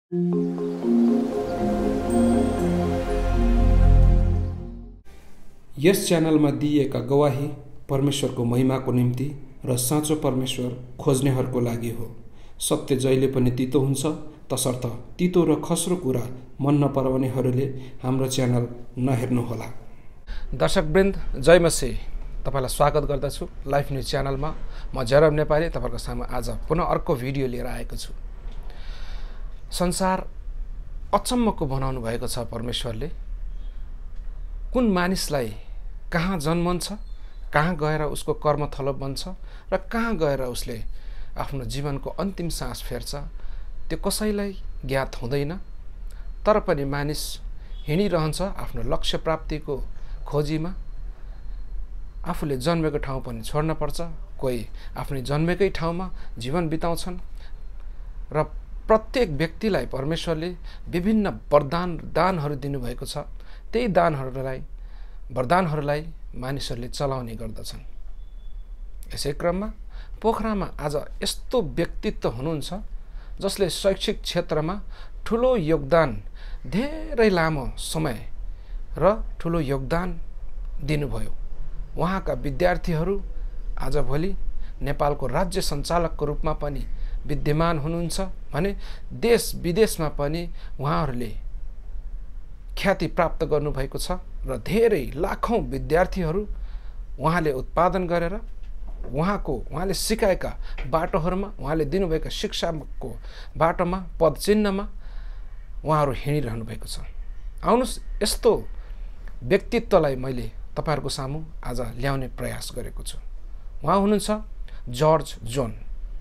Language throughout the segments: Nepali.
यस च्यानलमा दिइएका गवाही परमेश्वरको महिमाको निम्ति र साँचो परमेश्वर खोज्नेहरूको लागि हो। सत्य जहिले पनि तितो हुन्छ, तसर्थ तितो र खस्रो कुरा मन नपराउनेहरूले हाम्रो च्यानल नहेर्नुहोला। दर्शकवृन्द, जय मसीह। तपाईलाई स्वागत गर्दछु लाइफ न्यूज च्यानलमा। म जरब नेपाली तपाईहरुको सामु आज पुनः अर्को भिडियो लिएर आएको छु। संसार अचम्मको बनाउनु भएको छ परमेश्वरले। कुन मानिसलाई कहाँ जन्मन्छ, कहाँ गएर उसको कर्म थलो बन्छ र कहाँ गएर उसले आफ्नो जीवनको अन्तिम सास फेर्छ, त्यो कसैलाई ज्ञात हुँदैन। तर पनि मानिस हिँडिरहन्छ आफ्नो लक्ष्य प्राप्तिको खोजीमा। आफूले जन्मेको ठाउँ पनि छोड्न पर्छ। कोही आफ्नो जन्मेकै ठाउँमा जीवन बिताउँछन् र प्रत्येक व्यक्तिलाई परमेश्वरले विभिन्न दानहरू दिनुभएको छ। त्यही वरदानहरूलाई मानिसहरूले चलाउने गर्दछन्। यसै क्रममा पोखरामा आज यस्तो व्यक्तित्व हुनुहुन्छ जसले शैक्षिक क्षेत्रमा ठुलो योगदान, धेरै लामो समय र ठुलो योगदान दिनुभयो। उहाँका विद्यार्थीहरू आजभोलि नेपालको राज्य सञ्चालकको रूपमा पनि विद्यमान हुनुहुन्छ भने देश विदेशमा पनि उहाँहरूले ख्याति प्राप्त गर्नुभएको छ र धेरै लाखौं विद्यार्थीहरू उहाँले उत्पादन गरेर उहाँले सिकाएका बाटोहरूमा, उहाँले दिनुभएका शिक्षाको बाटोमा, पदचिन्हमा उहाँहरू हिँडिरहनु भएको छ। आउनुहोस्, यस्तो व्यक्तित्वलाई मैले तपाईहरुको सामु आज ल्याउने प्रयास गरेको छु। उहाँ हुनुहुन्छ जर्ज जोन।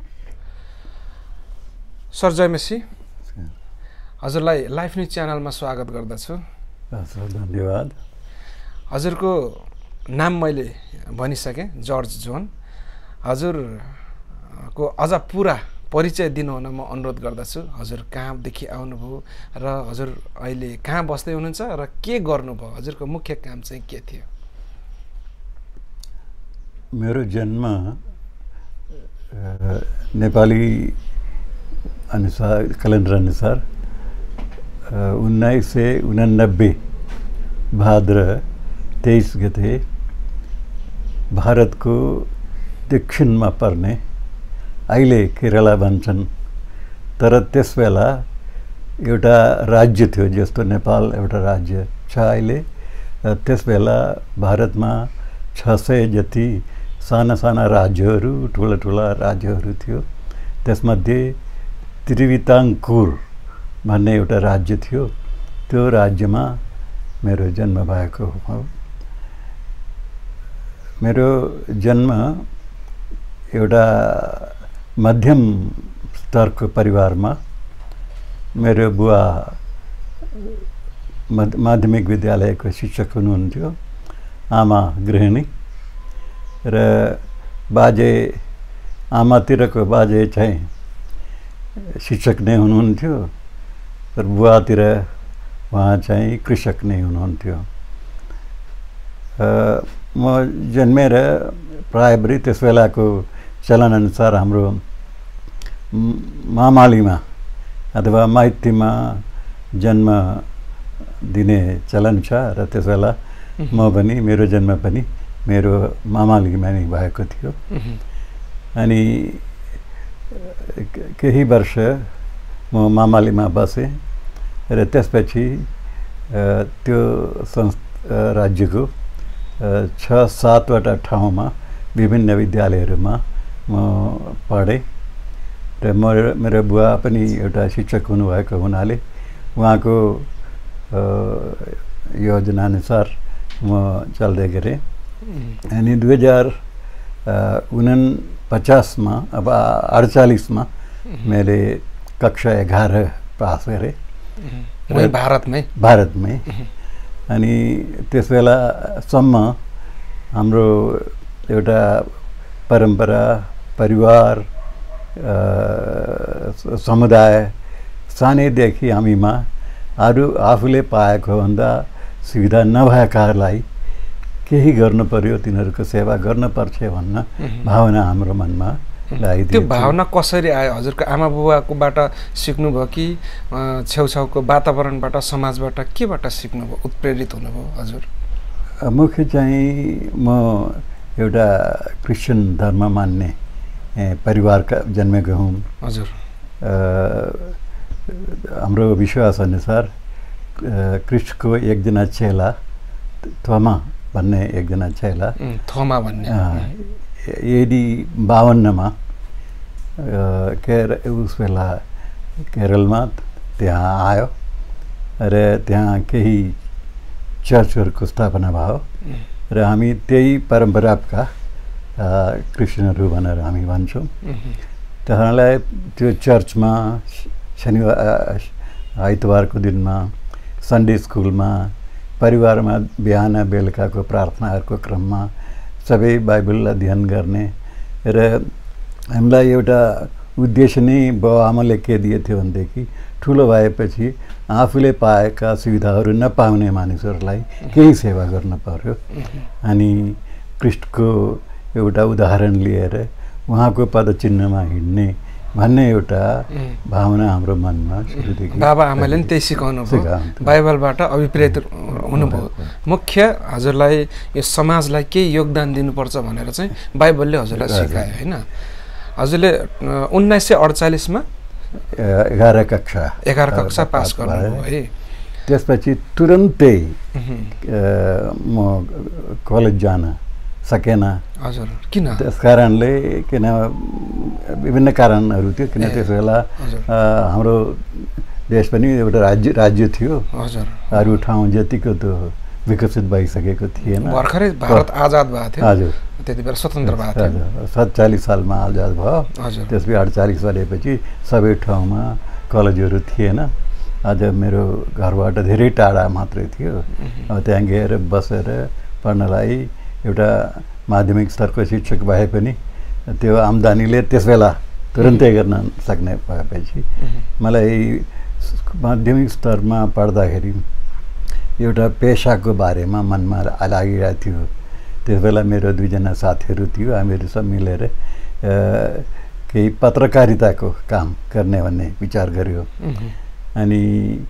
सर जय मसीह। हजुरलाई लाइफ न्यूज च्यानलमा स्वागत गर्दछु। धन्यवाद। हजुरको नाम मैले भनिसकेँ, जर्ज जोन। हजुरको अझ पुरा परिचय दिनुहुन म अनुरोध गर्दछु। हजुर कहाँदेखि आउनुभयो र हजुर अहिले कहाँ बस्दै हुनुहुन्छ र के गर्नुभयो? हजुरको मुख्य काम चाहिँ के थियो? मेरो जन्म नेपाली अनुसार, क्यालेन्डर अनुसार 1989 भाद्र 23 गते भारतको दक्षिणमा पर्ने, अहिले केरला भन्छन्, तर त्यसबेला एउटा राज्य थियो जस्तो नेपाल एउटा राज्य छ अहिले। त्यसबेला भारतमा 600 जति साना साना राज्यहरू, ठुला ठुला राज्यहरू थियो। त्यसमध्ये त्रिविताङ्कुर भन्ने एउटा राज्य थियो। त्यो राज्यमा मेरो जन्म भएको हो। मेरो जन्म एउटा मध्यम स्तरको परिवारमा। मेरो बुवा माध्यमिक विद्यालयको शिक्षक हुनुहुन्थ्यो, आमा गृहिणी, र आमातिरको बाजे चाहिँ शिक्षक नै हुनुहुन्थ्यो, तर बुवातिर उहाँ चाहिँ कृषक नै हुनुहुन्थ्यो। म जन्मेर प्रायःभरि त्यस बेलाको चलनअनुसार हाम्रो मामालीमा अथवा माइतीमा जन्म दिने चलन छ र त्यस बेला म पनि, मेरो जन्म पनि मेरो मामालीमा नै भएको थियो। अनि केही वर्ष म मामालीमा बसेँ र त्यसपछि त्यो राज्यको 6-7वटा ठाउँमा विभिन्न विद्यालयहरूमा म पढेँ र मेरो बुवा पनि एउटा शिक्षक हुनुभएको हुनाले उहाँको योजनाअनुसार म चल्दै गरेँ। अनि 2049 मा, अब 48 मा मैले कक्षा 11 पास गरेँ भारतमै। अनि त्यस बेलासम्म हाम्रो एउटा परम्परा, परिवार, समुदाय सानैदेखि हामीमा आफूले पाएको भन्दा सुविधा नभएकाहरूलाई केही गर्नु पर्यो, तिनीहरूको सेवा गर्न पर्छ भन्न भावना हाम्रो मनमा लगाइदिन्छु। त्यो भावना कसरी आयो? हजुरको आमा बुबाकोबाट सिक्नुभयो कि छेउछाउको वातावरणबाट, समाजबाट, केबाट सिक्नुभयो, उत्प्रेरित हुनुभयो हजुर? मुख्य चाहिँ म एउटा क्रिस्चियन धर्म मान्ने परिवारका जन्मेको हुँ हजुर। हाम्रो विश्वास अनुसार क्रिस्टको एकजना चेला थोमा भन्ने एकजना चेला, थोमा भन्ने, यदि 52 उस बेला केरलमा त्यहाँ आयो र त्यहाँ केही चर्चहरूको स्थापना भयो र हामी त्यही परम्पराका क्रिस्चियनहरू भनेर हामी भन्छौँ। त्यहाँलाई त्यो चर्चमा शनिबार आइतबारको दिनमा सन्डे स्कुलमा परिवारमा बिहान बेलुकाको प्रार्थनाहरूको क्रममा सबै बाइबल अध्ययन गर्ने र हामीलाई एउटा उद्देश्य नै बाउ आमाले के दिएको थियो भनेदेखि ठुलो भएपछि आफूले पाएका सुविधाहरू नपाउने मानिसहरूलाई केही सेवा गर्न पर्यो। अनि क्रिस्टको एउटा उदाहरण लिएर उहाँको पदचिन्हमा हिँड्ने भन्ने एउटा भावना हाम्रो मनमा सुरुदेखि बाबा आमाले पनि त्यही सिकाउनु भयो, बाइबलबाट अभिप्रेत हुनुभयो। मुख्य हजुरलाई यो समाजलाई केही योगदान दिनुपर्छ भनेर चाहिँ बाइबलले हजुरलाई सिकायो होइन? हजुरले 1948 मा 11 कक्षा पास गर्नुभयो है। त्यसपछि तुरन्तै म कलेज जान सकेन। हजुर, किन? त्यस कारणले किन विभिन्न कारणहरू थियो। किन त्यस बेला हाम्रो देश पनि एउटा राज्य थियो, अरू ठाउँ जतिको त विकसित भइसकेको थिएन। भर्खरै भारत आजाद भएको थियो। हजुर, त्यति बेला स्वतन्त्र भएको थियो। 47 सालमा आजाद भयो। त्यसपछि 48 भएपछि सबै ठाउँमा कलेजहरू थिएन। आज मेरो घरबाट धेरै टाढा मात्रै थियो। त्यहाँ गएर बसेर पढ्नलाई एउटा माध्यमिक स्तरको शिक्षक भए पनि त्यो आम्दानीले त्यस बेला तुरन्तै गर्न सक्ने भएपछि मलाई माध्यमिक स्तरमा पढ्दाखेरि एउटा पेसाको बारेमा मनमा लागिरहेको थियो। त्यस बेला मेरो 2जना साथीहरू थियो, हामीहरू सब मिलेर केही पत्रकारिताको काम गर्ने भन्ने विचार गर्यो। अनि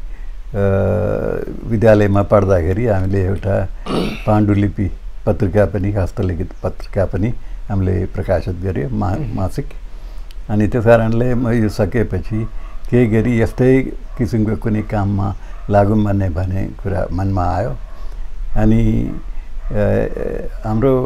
विद्यालयमा पढ्दाखेरि हामीले एउटा पाण्डुलिपि पत्रिका पनि, हस्तलिखित पत्रिका पनि हामीले प्रकाशित गर्यो, मासिक। अनि त्यस कारणले म यो सकेपछि केही गरी यस्तै किसिमको कुनै काममा लागौँ भन्ने कुरा मनमा आयो। अनि हाम्रो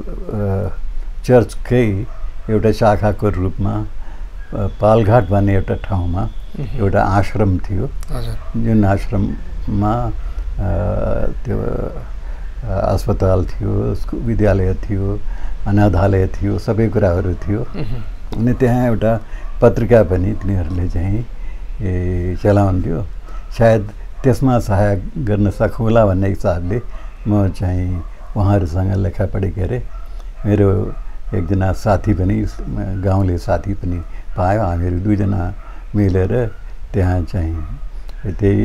चर्चकै एउटा शाखाको रूपमा पालघाट भन्ने एउटा ठाउँमा एउटा आश्रम थियो, जुन आश्रममा त्यो अस्पताल थियो, विद्यालय थियो, अनाथालय थियो, सबै कुराहरू थियो। अनि त्यहाँ एउटा पत्रिका पनि तिनीहरूले चाहिँ चलाउँथ्यो। सायद त्यसमा सहायता गर्न सकौँला भन्ने हिसाबले म चाहिँ उहाँहरूसँग लेखापढी गरेँ। मेरो एकजना साथी पनि, गाउँले साथी पनि पायो। हामीहरू 2जना मिलेर त्यहाँ चाहिँ त्यही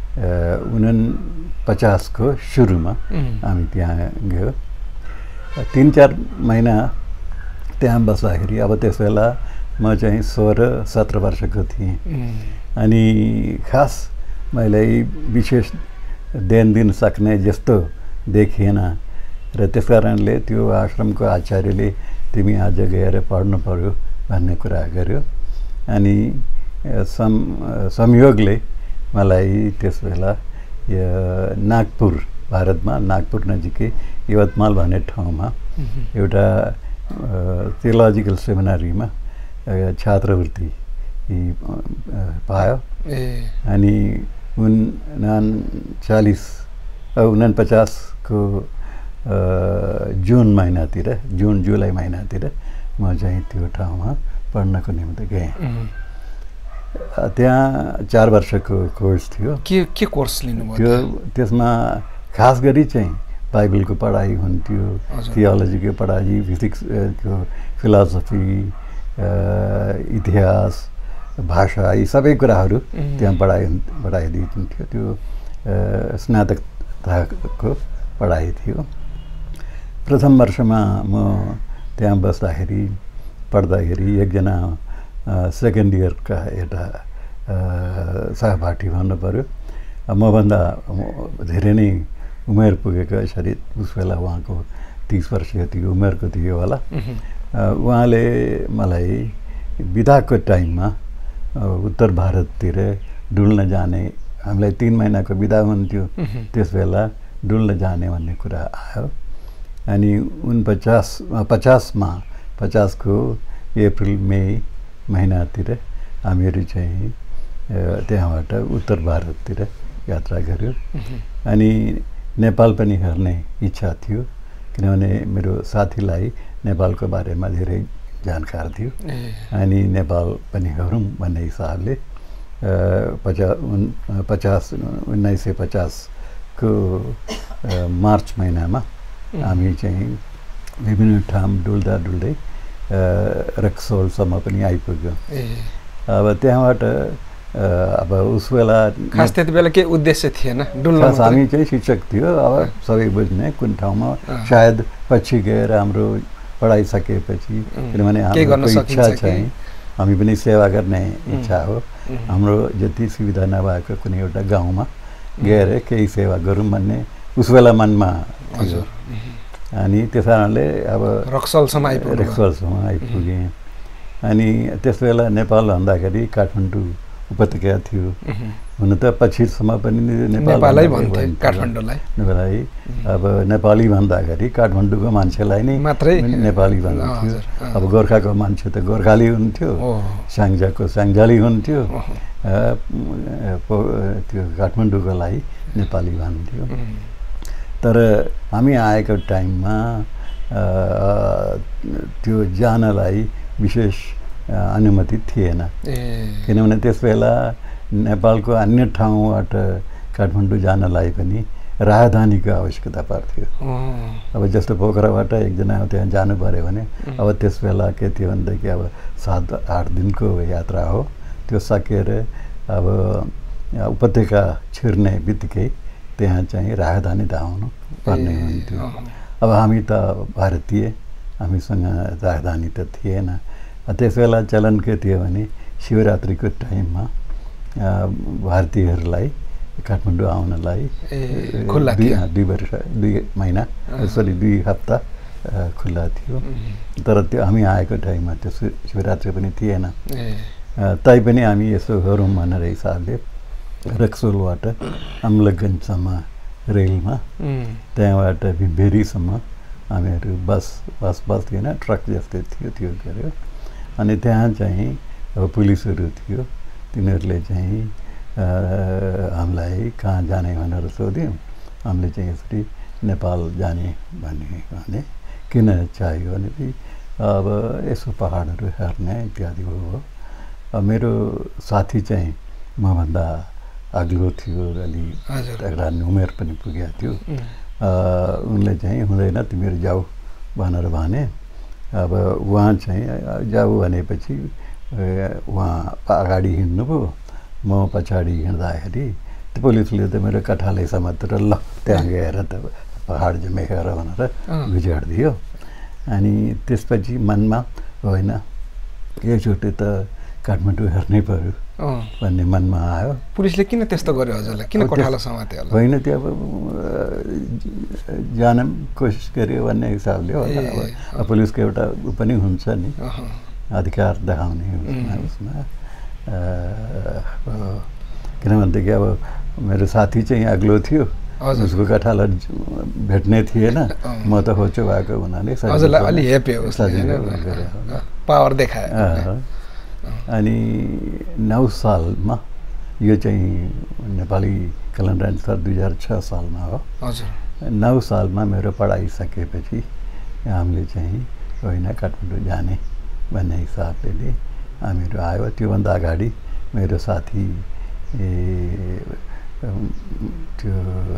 49 को सुरुमा हामी त्यहाँ गयो। 3-4 महिना त्यहाँ बस्दाखेरि अब त्यस बेला म चाहिँ 16-17 वर्षको थिएँ। अनि खास मैले विशेष ध्यान दिन सक्ने जस्तो देखिएन र त्यस कारणले त्यो आश्रमको आचार्यले तिमी आज गएर पढ्नु पर्यो भन्ने कुरा गर्यो। अनि संयोगले मलाई त्यस बेला नागपुर, भारतमा नागपुर नजिकै यवतमाल भन्ने ठाउँमा एउटा थियोलोजिकल सेमिनारीमा छात्रवृत्ति पायो। अनि 49 को जुन महिनातिर, जुलाई महिनातिर म चाहिँ त्यो ठाउँमा पढ्नको निम्ति गएँ। त्यहाँ 4 वर्षको कोर्स थियो। के कोर्स लिनुभयो त्यो? त्यसमा खास गरी चाहिँ बाइबलको पढाइ हुन्थ्यो, थियोलोजीको पढाइ, फिजिक्सको, फिलोसफी, इतिहास, भाषा, यी सबै कुराहरू त्यहाँ पढाइदिन्थ्यो। त्यो स्नातक तहको पढाइ थियो। प्रथम वर्षमा म त्यहाँ बस्दाखेरि पढ्दाखेरि एकजना सेकेन्ड इयरका एउटा सहपाठी भन्नु पऱ्यो, मभन्दा धेरै नै उमेर पुगेको, यसरी उस बेला उहाँको 30 वर्ष जति उमेरको थियो होला। उहाँले मलाई बिदाको टाइममा उत्तर भारततिर डुल्न जाने, हामीलाई 3 महिनाको बिदा हुन्थ्यो, त्यस बेला डुल्न जाने भन्ने कुरा आयो। अनि 50 को अप्रिल मई महिनातिर हामीहरू चाहिँ त्यहाँबाट उत्तर भारततिर यात्रा गऱ्यो। अनि नेपाल पनि हेर्ने इच्छा थियो, किनभने मेरो साथीलाई नेपालको बारेमा धेरै जानकार थियो। अनि नेपाल पनि हेरौँ भन्ने हिसाबले 1950 को मार्च महिनामा हामी चाहिँ विभिन्न ठाउँ डुल्दा डुल्दै रक्सोलसम्म पनि आइपुग्यौँ। अब त्यहाँबाट अब उस बेला खास त्यति बेला के उद्देश्य थिएन डुल्न? हामी चाहिँ शिक्षक थियो, अब सबै बुझ्ने कुन ठाउँमा सायद पछि गएर हाम्रो पढाइ सकेपछि, किनभने हाम्रो इच्छा चाहिँ हामी पनि सेवा गर्ने इच्छा हो। हाम्रो जति सुविधा नभएको कुनै एउटा गाउँमा गएर केही सेवा गरौँ भन्ने उस बेला मनमा थियो। अनि त्यस कारणले अब रक्सोलसम्म आइपुगेँ। अनि त्यस बेला नेपाल भन्दाखेरि काठमाडौँ उपत्यका थियो, हुन त पछिसम्म पनि नेपालै भन्थे काठमाडौँलाई। अब नेपाली भन्दाखेरि काठमाडौँको मान्छेलाई नै मात्रै नेपाली भन्दथ्यो। अब गोर्खाको मान्छे त गोर्खाली हुन्थ्यो, स्याङ्जाको स्याङ्जाली हुन्थ्यो, त्यो काठमाडौँकोलाई नेपाली भन्थ्यो। तर हामी आएको टाइममा त्यो जानलाई विशेष अनुमति थिएन, किनभने त्यस बेला नेपालको अन्य ठाउँबाट काठमाडौँ जानलाई पनि राजधानीको आवश्यकता पर्थ्यो। अब जस्तो पोखराबाट एकजना त्यहाँ जानु पऱ्यो भने अब त्यस बेला के थियो भनेदेखि अब 7-8 दिनको यात्रा हो, त्यो सकेर अब उपत्यका छिर्ने बित्तिकै त्यहाँ चाहिँ राजधानी त आउनु पर्ने हुन्थ्यो। अब हामी त भारतीय, हामीसँग राजधानी त थिएन। त्यस बेला चलन के थियो भने शिवरात्रिको टाइममा भारतीयहरूलाई काठमाडौँ आउनलाई 2 महिना 2 हप्ता खुल्ला थियो। तर त्यो हामी आएको टाइममा त्यो शिवरात्रि पनि थिएन। तैपनि हामी यसो गरौँ भनेर हिसाबले रक्सोलबाट अम्लगञ्जसम्म रेलमा, त्यहाँबाट भेरीसम्म हामीहरू बस थिएन, ट्रक जस्तै थियो, त्यो गऱ्यो। अनि त्यहाँ चाहिँ अब पुलिसहरू थियो, तिनीहरूले चाहिँ हामीलाई कहाँ जाने भनेर सोध्यो। हामीले चाहिँ यसरी नेपाल जाने भने किन चाहियो भनेपछि अब यसो पहाडहरू हेर्ने इत्यादि हो। मेरो साथी चाहिँ मभन्दा अग्लो थियो, अलि एउटा उमेर पनि पुगेको थियो। उनले चाहिँ हुँदैन तिमीहरू जाऊ भनेर भने। अब उहाँ चाहिँ जाऊ भनेपछि उहाँ अगाडि हिँड्नुभयो, म पछाडि हिँड्दाखेरि त्यो पुलिसले त मेरो कठाले समातेर ल त्यहाँ गएर त पहाड जम्मै हेर भनेर गुजाडिदियो। अनि त्यसपछि मनमा होइन एकचोटि त काठमाडौँ हेर्नै पर्यो भन्ने मनमा आयो। पुलिसले किन त्यस्तो गर्यो हजुरलाई? किन कठालो समात्यो होला? होइन त्यो अब जान कोसिस गर्यो भन्ने हिसाबले होला। अब पुलिसको एउटा ऊ पनि हुन्छ नि, अधिकार देखाउने उसमा। किनभनेदेखि अब मेरो साथी चाहिँ अग्लो थियो, उसको कठाला भेट्ने थिएन, म त होचो भएको हुनाले पावर देखायो। अनि 9 सालमा, यो चाहिँ नेपाली क्यालेन्डर अनुसार 2006 सालमा हो। 9 सालमा मेरो पढाइ सकेपछि हामीले चाहिँ होइन काठमाडौँ जाने भन्ने हिसाबले हामीहरू आयो। त्योभन्दा अगाडि मेरो साथी त्यो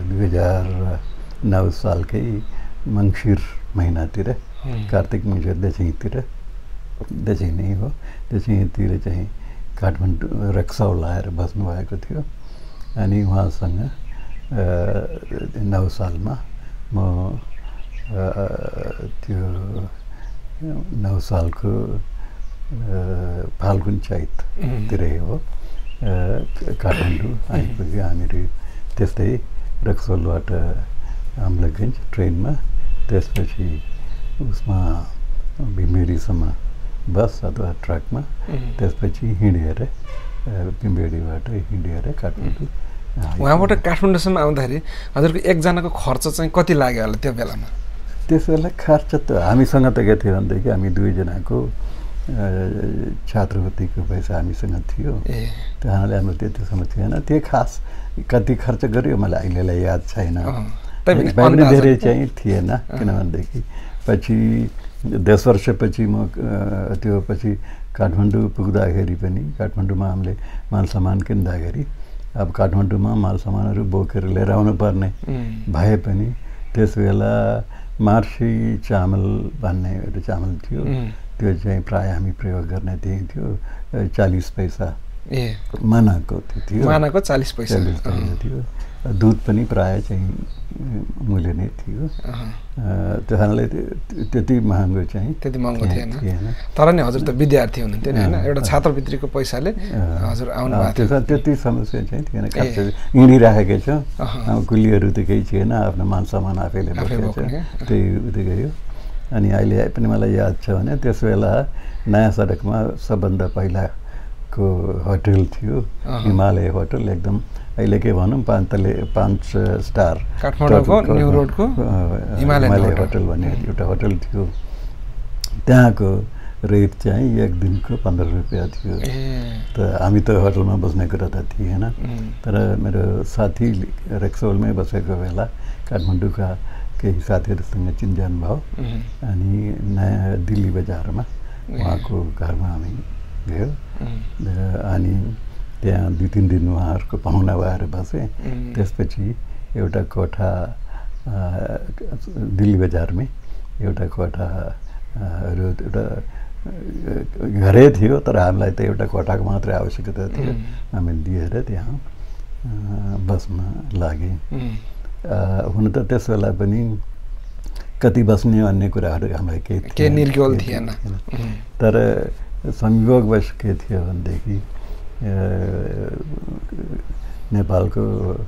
2009 सालकै मङ्सिर महिनातिर, कार्तिक मङ्सिर दसैँ नै हो, दसैँतिर चाहिँ काठमाडौँ रक्सौल आएर बस्नुभएको थियो। अनि उहाँसँग 9 सालमा म त्यो 9 सालको फाल्गुन चैततिरै हो काठमाडौँ आइपुग्यो हामीहरू। त्यस्तै रक्सोलबाट अम्लगञ्ज ट्रेनमा, त्यसपछि उसमा भिमबेडीसम्म बस अथवा ट्रकमा, त्यसपछि हिँडेर भिमबेडीबाट हिँडेर काठमाडौँ। उहाँबाट काठमाडौँसम्म आउँदाखेरि हजुरको एकजनाको खर्च चाहिँ कति लाग्यो होला त्यो बेलामा? त्यस बेला खर्च त हामीसँग त के थियो भनेदेखि हामी दुईजनाको छात्रवृत्तिको पैसा हामीसँग थियो, त्यो कारणले हाम्रो त्यति समस्या थिएन। त्यो खास कति खर्च गर्यो मलाई अहिलेलाई याद छैन, पनि धेरै चाहिँ थिएन। किनभनेदेखि पछि 10 वर्षपछि म त्यो पछि काठमाडौँ पुग्दाखेरि पनि काठमाडौँमा हामीले माल सामान किन्दाखेरि अब काठमाडौँमा माल सामानहरू बोकेर लिएर आउनु पर्ने भए पनि त्यस बेला मार्सी चामल भन्ने एउटा चामल थियो, त्यो चाहिँ प्राय हामी प्रयोग गर्ने त्यही थियो। 40 पैसा मानाको थियो, मानाको 40 पैसा थियो। दुध पनि प्राय चाहिँ मूल्य नै थियो, त्यो कारणले त्यति महँगो चाहिँ त्यति महँगो थिएन। तर नि हजुर त विद्यार्थी हुनुहुन्थ्यो नि होइन, एउटा छात्रवृत्तिको पैसाले हजुर आउनु भएको थियो। त्यति समस्या चाहिँ थिएन, खर्च हिँडिराखेकै छ, कुलीहरू त केही थिएन, आफ्नो मान सामान आफैले बोकेको छ, त्यही उतै गयो। अनि अहिले पनि मलाई याद छ भने त्यस बेला नयाँ सडकमा सबभन्दा पहिलाको होटल थियो हिमालय होटल, एकदम अहिले के भनौँ 5 स्टार काठमाडौँको न्यू रोडको हिमालय होटल भन्ने एउटा होटल थियो। त्यहाँको रेट चाहिँ एक दिनको 15 रुपियाँ थियो। त हामी त होटलमा बस्ने कुरा त थिएन, तर मेरो साथी रेक्सोलमै बसेको बेला काठमाडौँका केही साथीहरूसँग चिनजान भयो, अनि नयाँ दिल्ली बजारमा उहाँको घरमा हामी गयो। अनि त्यहाँ 2-3 दिन उहाँहरूको पाहुना भएर बसेँ। त्यसपछि एउटा कोठा दिल्ली बजारमै एउटा कोठा एउटा घरै थियो, तर हामीलाई त एउटा कोठाको मात्रै आवश्यकता थियो। हामी दिएर त्यहाँ बस्न लागेँ। हुन त त्यस बेला पनि कति बस्ने भन्ने कुराहरू हामीलाई केही निर्गोल थिएन, तर संयोगवश के थियो भनेदेखि नेपालको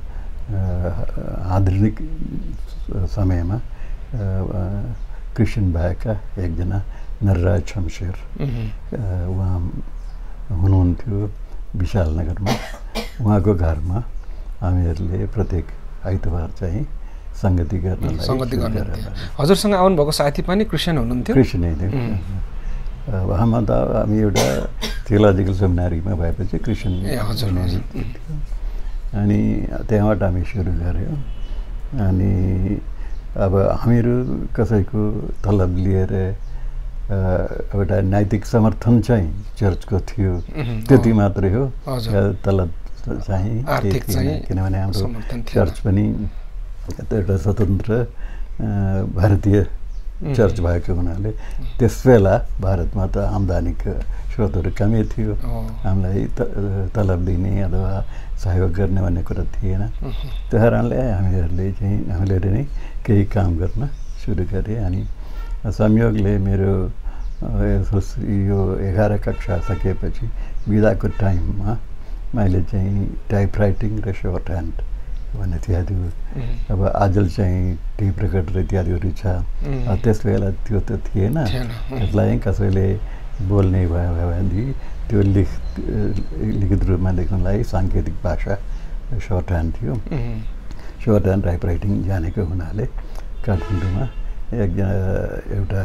आधुनिक समयमा क्रिस्चियन भएका एकजना नरराज शमशेर उहाँ हुनुहुन्थ्यो विशालनगरमा। उहाँको घरमा हामीहरूले प्रत्येक आइतबार चाहिँ सङ्गति गर्नलाई। हजुरसँग आउनुभएको साथी पनि क्रिस्चियन हुनुहुन्थ्यो? क्रिस्चियनै थियो। हाम्रो त हामी एउटा थियोलोजिकल सेमिनारीमा भएपछि क्रिस्चियन थियो। अनि त्यहाँबाट हामी सुरु गऱ्यौँ। अनि अब हामीहरू कसैको तलब लिएर एउटा नैतिक समर्थन चाहिँ चर्चको थियो, त्यति मात्रै हो। तलब चाहिँ किनभने हाम्रो चर्च पनि एउटा स्वतन्त्र भारतीय चर्च भएको हुनाले त्यस बेला भारतमा त आम्दानीको स्रोतहरू कमै थियो, हामीलाई तलब दिने अथवा सहयोग गर्ने भन्ने कुरा थिएन। त्यो कारणले हामीले नै केही काम गर्न सुरु गरेँ। अनि संयोगले मेरो यो 11 कक्षा सकेपछि बिदाको टाइममा मैले चाहिँ टाइपराइटिङ र सर्ट ह्यान्ड भन्ने इत्यादि, अब आजल चाहिँ टेप रेकर्ड र इत्यादिहरू छ, त्यस बेला त्यो त थिएन। त्यसलाई कसैले बोल्ने भयो भनेदेखि त्यो लिखित रूपमा लेख्नलाई साङ्केतिक भाषा सर्ट ह्यान्ड थियो। सर्ट ह्यान्ड टाइपराइटिङ जानेको हुनाले काठमाडौँमा एउटा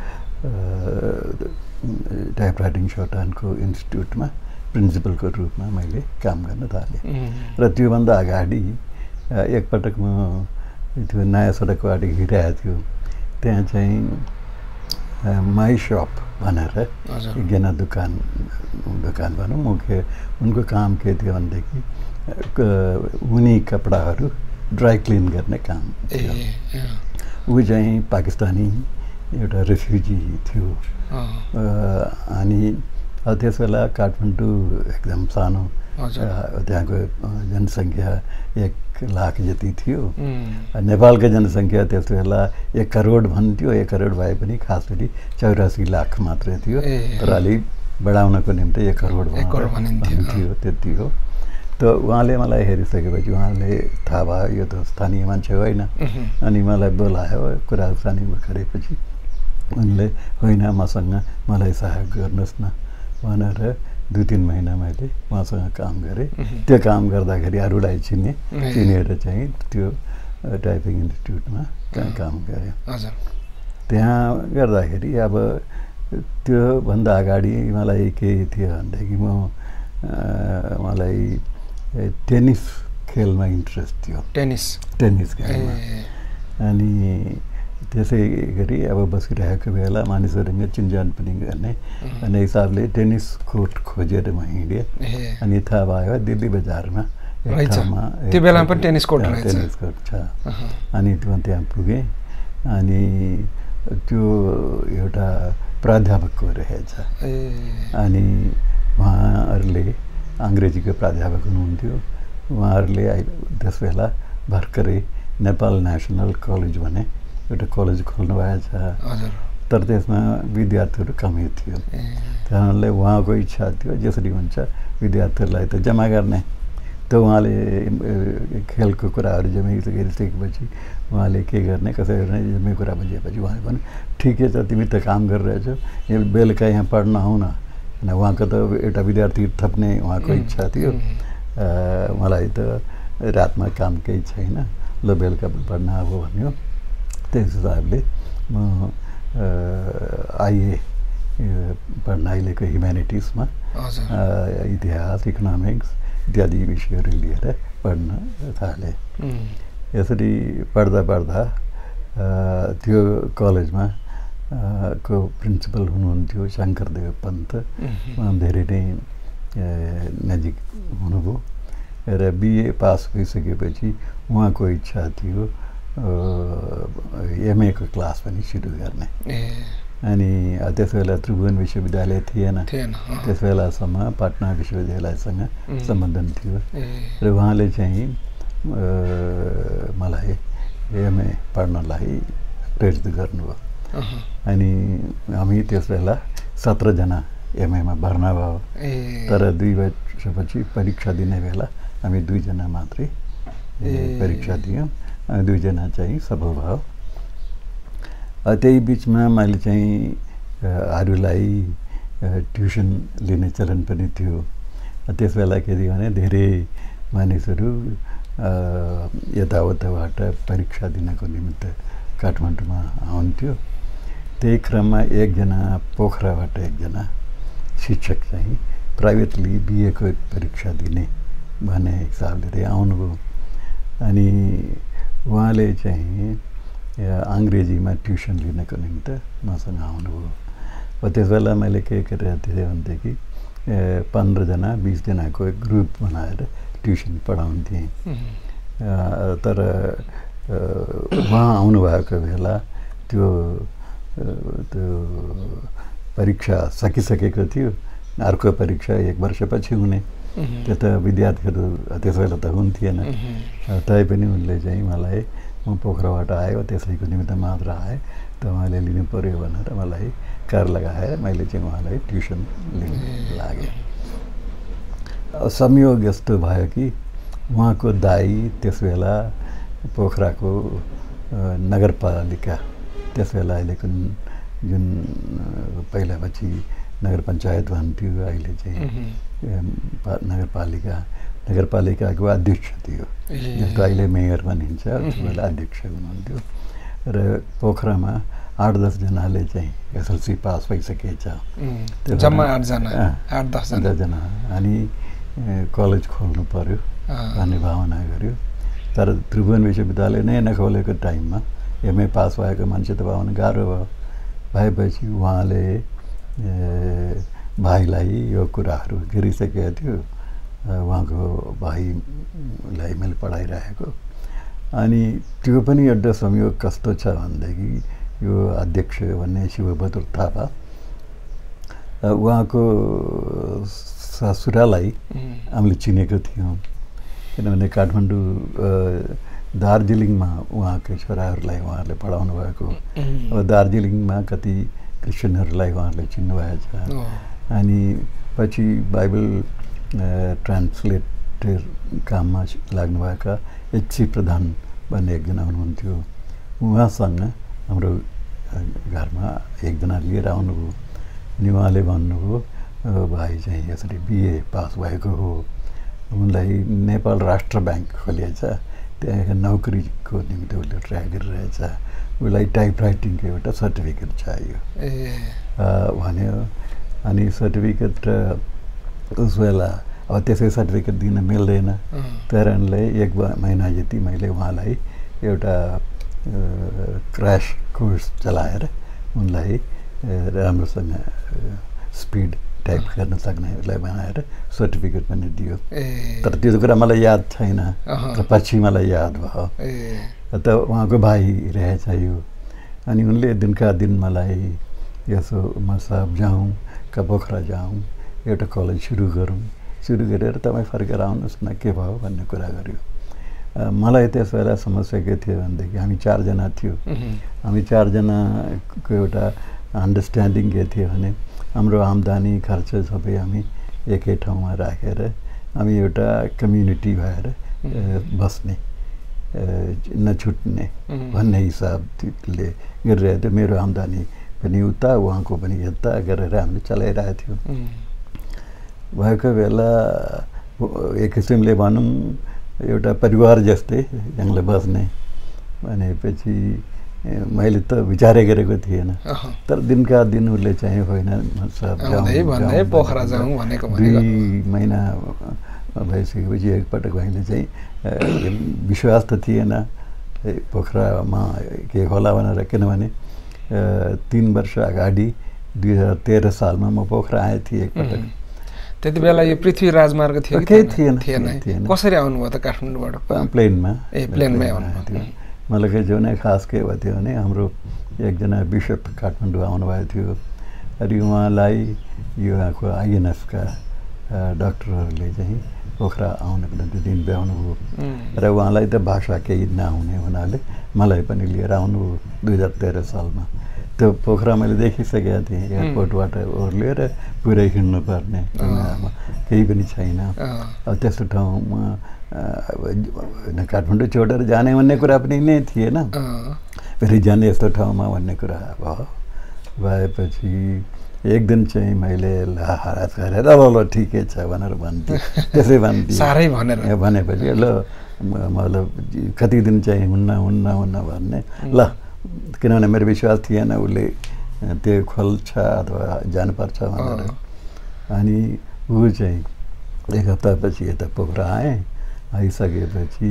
टाइपराइटिङ सर्ट ह्यान्डको इन्स्टिट्युटमा प्रिन्सिपलको रूपमा मैले काम गर्न थालेँ। र त्योभन्दा अगाडि एकपटक म त्यो नयाँ सडकको अगाडि हिँडिरहेको थियो, त्यहाँ चाहिँ माई सप भनेर एकजना दोकान भनौँ मुख्य उनको काम के थियो भनेदेखि ऊनी कपडाहरू ड्राई क्लिन गर्ने काम थियो। ऊ चाहिँ पाकिस्तानी एउटा रेफ्युजी थियो। अनि त्यस बेला काठमाडौँ एकदम सानो, त्यहाँको जनसङ्ख्या 1 लाख जति थियो। नेपालको जनसङ्ख्या त्यस बेला 1 करोड भन्थ्यो, 1 करोड भए पनि खास गरी 84 लाख मात्रै थियो। तर अलि बढाउनको निम्ति 1 करोड भन्थ्यो, त्यति हो। त उहाँले मलाई हेरिसकेपछि उहाँले थाहा भयो यो त स्थानीय मान्छे होइन, अनि मलाई बोलायो, कुरा सानी गरेपछि उनले होइन मसँग मलाई सहयोग गर्नुहोस् न भनेर 2-3 महिना मैले उहाँसँग काम गरेँ। त्यो काम गर्दाखेरि अरूलाई चिनेर चाहिँ त्यो टाइपिङ इन्स्टिट्युटमा काम गरेँ। त्यहाँ गर्दाखेरि अब त्योभन्दा अगाडि मलाई के थियो भनेदेखि मलाई टेनिस खेलमा इन्ट्रेस्ट थियो, टेनिस खेलमा। अनि त्यसै गरी अब बसिरहेको बेला मानिसहरूसँग चिनजान पनि गर्ने भन्ने हिसाबले टेनिस कोर्ट खोजेर म हिँडेँ। अनि थाहा भयो दिल्ली बजारमा त्यो बेलामा पनि टेनिस कोर्ट छ। अनि त्यहाँ पुगेँ। अनि त्यो एउटा प्राध्यापकको रहेछ। अनि उहाँहरूले अङ्ग्रेजीको प्राध्यापक हुनुहुन्थ्यो। उहाँहरूले त्यस बेला भर्खरै नेपाल नेसनल कलेज भने एउटा कलेज खोल्नु भएछ, तर त्यसमा विद्यार्थीहरू कमै थियो। त्यहाँले उहाँको इच्छा थियो जसरी हुन्छ विद्यार्थीहरूलाई त जम्मा गर्ने। त उहाँले खेलको कुराहरू जमिसकेपछि उहाँले के गर्ने कसरी गर्ने जम्मै कुरा बुझेपछि उहाँले पनि ठिकै छ तिमी त काम गरिरहेछौ, यो बेलुका यहाँ पढ्न आउन। उहाँको त एउटा विद्यार्थी थप्ने उहाँको इच्छा थियो। मलाई त रातमा काम केही छैन, ल बेलुका पढ्न अब भन्यो। त्यस हिसाबले म आइए पढ्न अहिलेको ह्युम्यानिटिजमा इतिहास, इकोनोमिक्स इत्यादि विषयहरू लिएर पढ्न थालेँ। यसरी पढ्दा त्यो कलेजमा को प्रिन्सिपल हुनुहुन्थ्यो शङ्करदेव पन्त। उहाँ धेरै नै नजिक हुनुभयो र बिए पास भइसकेपछि उहाँको इच्छा थियो एमएको क्लास पनि सुरु गर्ने। अनि त्यस बेला त्रिभुवन विश्वविद्यालय थिएन, त्यस बेलासम्म पटना विश्वविद्यालयसँग सम्बन्धन थियो र उहाँले चाहिँ मलाई एमए पढ्नलाई प्रेरित गर्नुभयो। अनि हामी त्यस बेला 17 जना एमएमा भर्ना भयो, तर 2 वर्षपछि परीक्षा दिने बेला हामी 2 जना मात्रै परीक्षा दियौँ, 2 जना चाहिँ सफल भयो। त्यही बिचमा मैले चाहिँ अरूलाई ट्युसन लिने चलन पनि थियो। त्यस बेला के थियो भने धेरै मानिसहरू यताउताबाट परीक्षा दिनको निमित्त काठमाडौँमा आउँथ्यो। त्यही क्रममा एकजना पोखराबाट एकजना शिक्षक चाहिँ प्राइभेटली बिएको परीक्षा दिने भन्ने हिसाबले आउनुभयो। अनि उहाँले चाहिँ अङ्ग्रेजीमा ट्युसन लिनको निमित्त मसँग आउनुभयो। त्यस बेला मैले के गरेको थिएँ भनेदेखि 15 जना 20 जनाको ग्रुप बनाएर ट्युसन पढाउँथेँ। तर उहाँ आउनुभएको बेला त्यो परीक्षा सकिसकेको थियो, अर्को परीक्षा 1 वर्षपछि हुने। त्यो त विद्यार्थीहरू त्यस बेला त हुन्थेन। तैपनि उनले चाहिँ मलाई म पोखराबाट आयो त्यसैको निमित्त मात्र आएँ, त उहाँले लिनु पऱ्यो भनेर मलाई कार लगाएर मैले चाहिँ उहाँलाई ट्युसन लिन लागेँ। संयोग यस्तो भयो कि उहाँको दाइ त्यस बेला पोखराको नगरपालिका, त्यस बेला अहिलेको जुन पहिलापछि नगर पञ्चायत भन्थ्यो, अहिले चाहिँ नगरपालिकाको अध्यक्ष थियो, जस्तो अहिले मेयर भनिन्छ, त्यस बेला अध्यक्ष हुनुहुन्थ्यो। र पोखरामा 8-10 जनाले चाहिँ एसएलसी पास भइसकेछ, जम्मा 8-10 जना। अनि कलेज खोल्नु पर्यो भन्ने भावना गर्यो। तर त्रिभुवन विश्वविद्यालय नै नखोलेको टाइममा एमए पास भएको मान्छे त पाउन गाह्रो भयो। भएपछि उहाँले भाइलाई यो कुराहरू गरिसकेको थियो। उहाँको भाइलाई मैले पढाइरहेको। अनि त्यो पनि एउटा संयोग कस्तो छ भनेदेखि यो अध्यक्ष भन्ने शिवबहादुर थापा, उहाँको ससुरालाई हामीले चिनेको थियौँ, किनभने काठमाडौँ दार्जिलिङमा उहाँकै छोराहरूलाई उहाँहरूले पढाउनु भएको। अब दार्जिलिङमा कति क्रिस्चियनहरूलाई उहाँहरूले चिन्नुभएछ। अनि पछि बाइबल ट्रान्सलेटर काममा लाग्नुभएका एचसी प्रधान भन्ने एकजना हुनुहुन्थ्यो। उहाँसँग हाम्रो घरमा एकजना लिएर आउनुभयो अनि उहाँले भन्नुभयो भाइ चाहिँ यसरी बिए पास भएको हो, उनलाई नेपाल राष्ट्र ब्याङ्क खोलिएछ, त्यहाँ नोकरीको निम्ति उसले ट्राई गरिरहेछ, उसलाई टाइपराइटिङको एउटा सर्टिफिकेट चाहियो भन्यो। अनि सर्टिफिकेट उस बेला अब त्यसै सर्टिफिकेट दिन मिल्दैन, तर उनले 1 महिना जति मैले उहाँलाई एउटा क्रास कोर्स चलाएर उनलाई राम्रोसँग स्पिड टाइप गर्न सक्नेलाई बनाएर सर्टिफिकेट पनि दियो। तर त्यो कुरा मलाई याद छैन, तर पछि मलाई याद भयो त उहाँको भाइ रहेछ यो। अनि उनले दिनका दिन मलाई यसो म साहब जाउँ का पोखरा जाउँ, एउटा कलेज सुरु गरौँ, सुरु गरेर तपाईँ फर्केर आउनुहोस् न के भयो भन्ने कुरा गर्यो। मलाई त्यस बेला समस्या के थियो भनेदेखि हामी 4 जना थियो। हामी 4 जनाको एउटा अन्डरस्ट्यान्डिङ के थियो भने हाम्रो आम्दानी खर्च सबै हामी एकै ठाउँमा राखेर हामी एउटा कम्युनिटी भएर बस्ने, नछुट्ने भन्ने हिसाबले गरिरहेको थियो। मेरो आम्दानी पनि उता उहाँको पनि यता गरेर हामीले चलाइरहेको थियौँ। भएको बेला एक किसिमले भनौँ एउटा परिवार जस्तै यहाँले बस्ने भनेपछि मैले त विचारै गरेको थिएन। तर दिनका दिन उसले चाहिँ होइन 2 महिना भइसकेपछि एकपटक मैले चाहिँ विश्वास त थिएन पोखरामा के होला भनेर, किनभने 3 वर्ष अगाडि 2013 सालमा म पोखरा आए थिएँ एकपटक। त्यति बेला यो पृथ्वी राजमार्ग थियो कि थिएन? कसरी आउनुभयो त काठमाडौँबाट? प्लेनमा। प्लेनमै आउनुभयो। मलाई के जो नै खास के भयो थियो भने हाम्रो एकजना बिसप काठमाडौँ आउनुभएको थियो। अनि उहाँलाई यो यहाँको आइएनएसका डाक्टरहरूले चाहिँ पोखरा आउनको निम्ति दिन भ्याउनुभयो र उहाँलाई त भाषा केही नहुने हुनाले मलाई पनि लिएर आउनुभयो 2013 सालमा। त्यो पोखरा मैले देखिसकेको थिएँ, एयरपोर्टबाट ओर्लिएर पुरै हिँड्नुपर्ने, केही पनि छैन। अब त्यस्तो ठाउँमा काठमाडौँ छोडेर जाने भन्ने कुरा पनि नै थिएन, फेरि जाने यस्तो ठाउँमा भन्ने कुरा भएपछि एक दिन चाहिँ मैले हाराज गरेर ल ठिकै छ भनेर भन्थेँ। त्यसै भन्थेँ भनेपछि ल मतलब कति दिन चाहिँ हुन्न भन्ने, ल किनभने मेरो विश्वास थिएन उसले त्यो खोल्छ अथवा जानुपर्छ भनेर। अनि ऊ चाहिँ 1 हप्तापछि यता पोखरा आइसकेपछि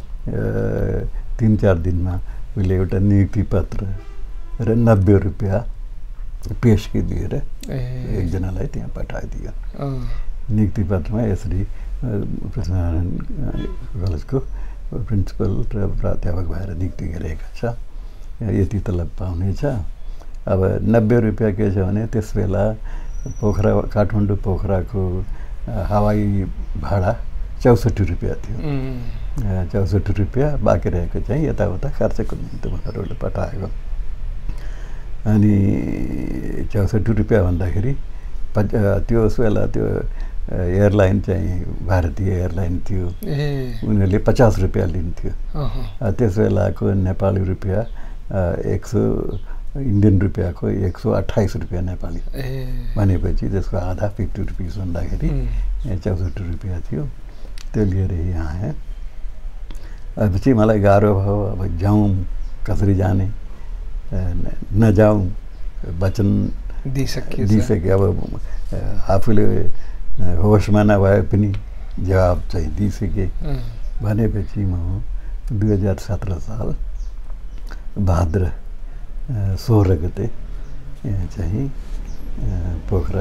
3-4 दिनमा उसले एउटा नियुक्ति पत्र र 90 रुपियाँ पेशकी दिएर एकजनालाई त्यहाँ पठाइदियो। नियुक्ति पत्रमा यसरी पृथ्वीनारायण कलेजको प्रिन्सिपल र प्राध्यापक भएर नियुक्ति गरेका छ, यति तलब पाउनेछ। अब 90 रुपियाँ के छ भने त्यस बेला पोखरा काठमाडौँ पोखराको हवाई भाडा 64 रुपियाँ थियो। 64 रुपियाँ बाँकी रहेको चाहिँ यताउता खर्चको निम्ति उनीहरूले पठाएको। अनि 64 रुपियाँ भन्दाखेरि त्यो उस बेला त्यो एयरलाइन चाहिँ भारतीय एयरलाइन थियो, उनीहरूले 50 रुपियाँ लिन्थ्यो। त्यस बेलाको नेपाली रुपियाँ 100 इन्डियन रुपियाँको 128 रुपियाँ नेपाली भनेपछि त्यसको आधा 50 रुपिस भन्दाखेरि 64 रुपियाँ थियो। त्यो लिएर यहाँ आएँ। पछि मलाई गाह्रो भयो, अब जाउँ कसरी जाने, नजाउँ वचन दिइसके। अब आफूले होसमा नभए पनि जवाब चाहिँ दिइसके भनेपछि म 2017 साल भाद्र 16 गते चाहिँ पोखरा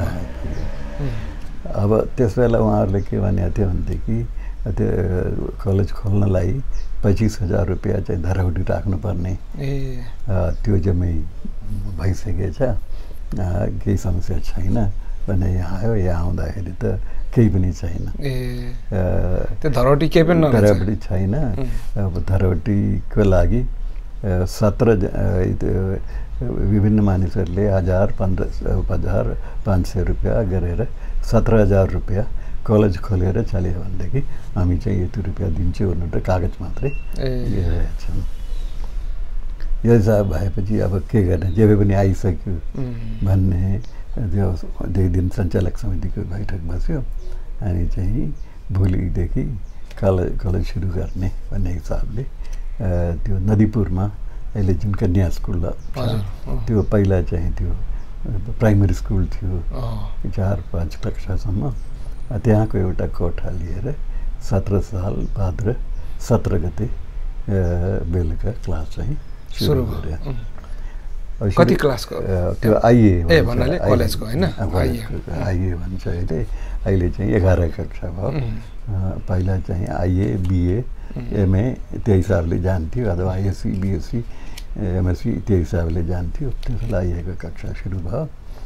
अब त्यस बेला उहाँहरूले के भनेको थियो भनेदेखि त्यो कलेज खोल्नलाई 25,000 रुपियाँ चाहिँ धरौटी राख्नुपर्ने, त्यो जम्मै भइसकेछ, केही समस्या छैन भने यहाँ आयो। यहाँ आउँदाखेरि त केही पनि छैन, त्यो धरौटी केही पनि छैन। अब धरौटीको लागि विभिन्न मानिसहरूले 1000, 15,000, 500 रुपियाँ गरेर 17,000 रुपियाँ कलेज खोलेर चल्यो भनेदेखि हामी चाहिँ यति रुपियाँ दिन्छु भन्नु त कागज मात्रै छन्। यो हिसाब भएपछि अब के गर्ने, जे पनि आइसक्यो भन्ने त्यो 2 दिन सञ्चालक समितिको बैठक बस्यो। अनि चाहिँ भोलिदेखि कलेज सुरु गर्ने भन्ने हिसाबले त्यो नदीपुरमा अहिले जुन कन्या स्कुल छ त्यो पहिला चाहिँ त्यो प्राइमेरी स्कुल थियो 4-5 कक्षासम्म, त्यहाँको एउटा कोठा लिएर 17 साल भाद्र 17 गते बेलुका क्लास चाहिँ सुरु गरे। कति क्लासको? त्यो आइए भन्नाले कलेजको हैन, आइए भन्छ अहिले चाहिँ 11 कक्षा भयो। पहिला चाहिँ आइए, बिए, एमए त्यो हिसाबले जान्थ्यो, अथवा आइएससी, बिएससी, एमएससी त्यो हिसाबले जान्थ्यो। त्यसलाई आइएको कक्षा सुरु भयो।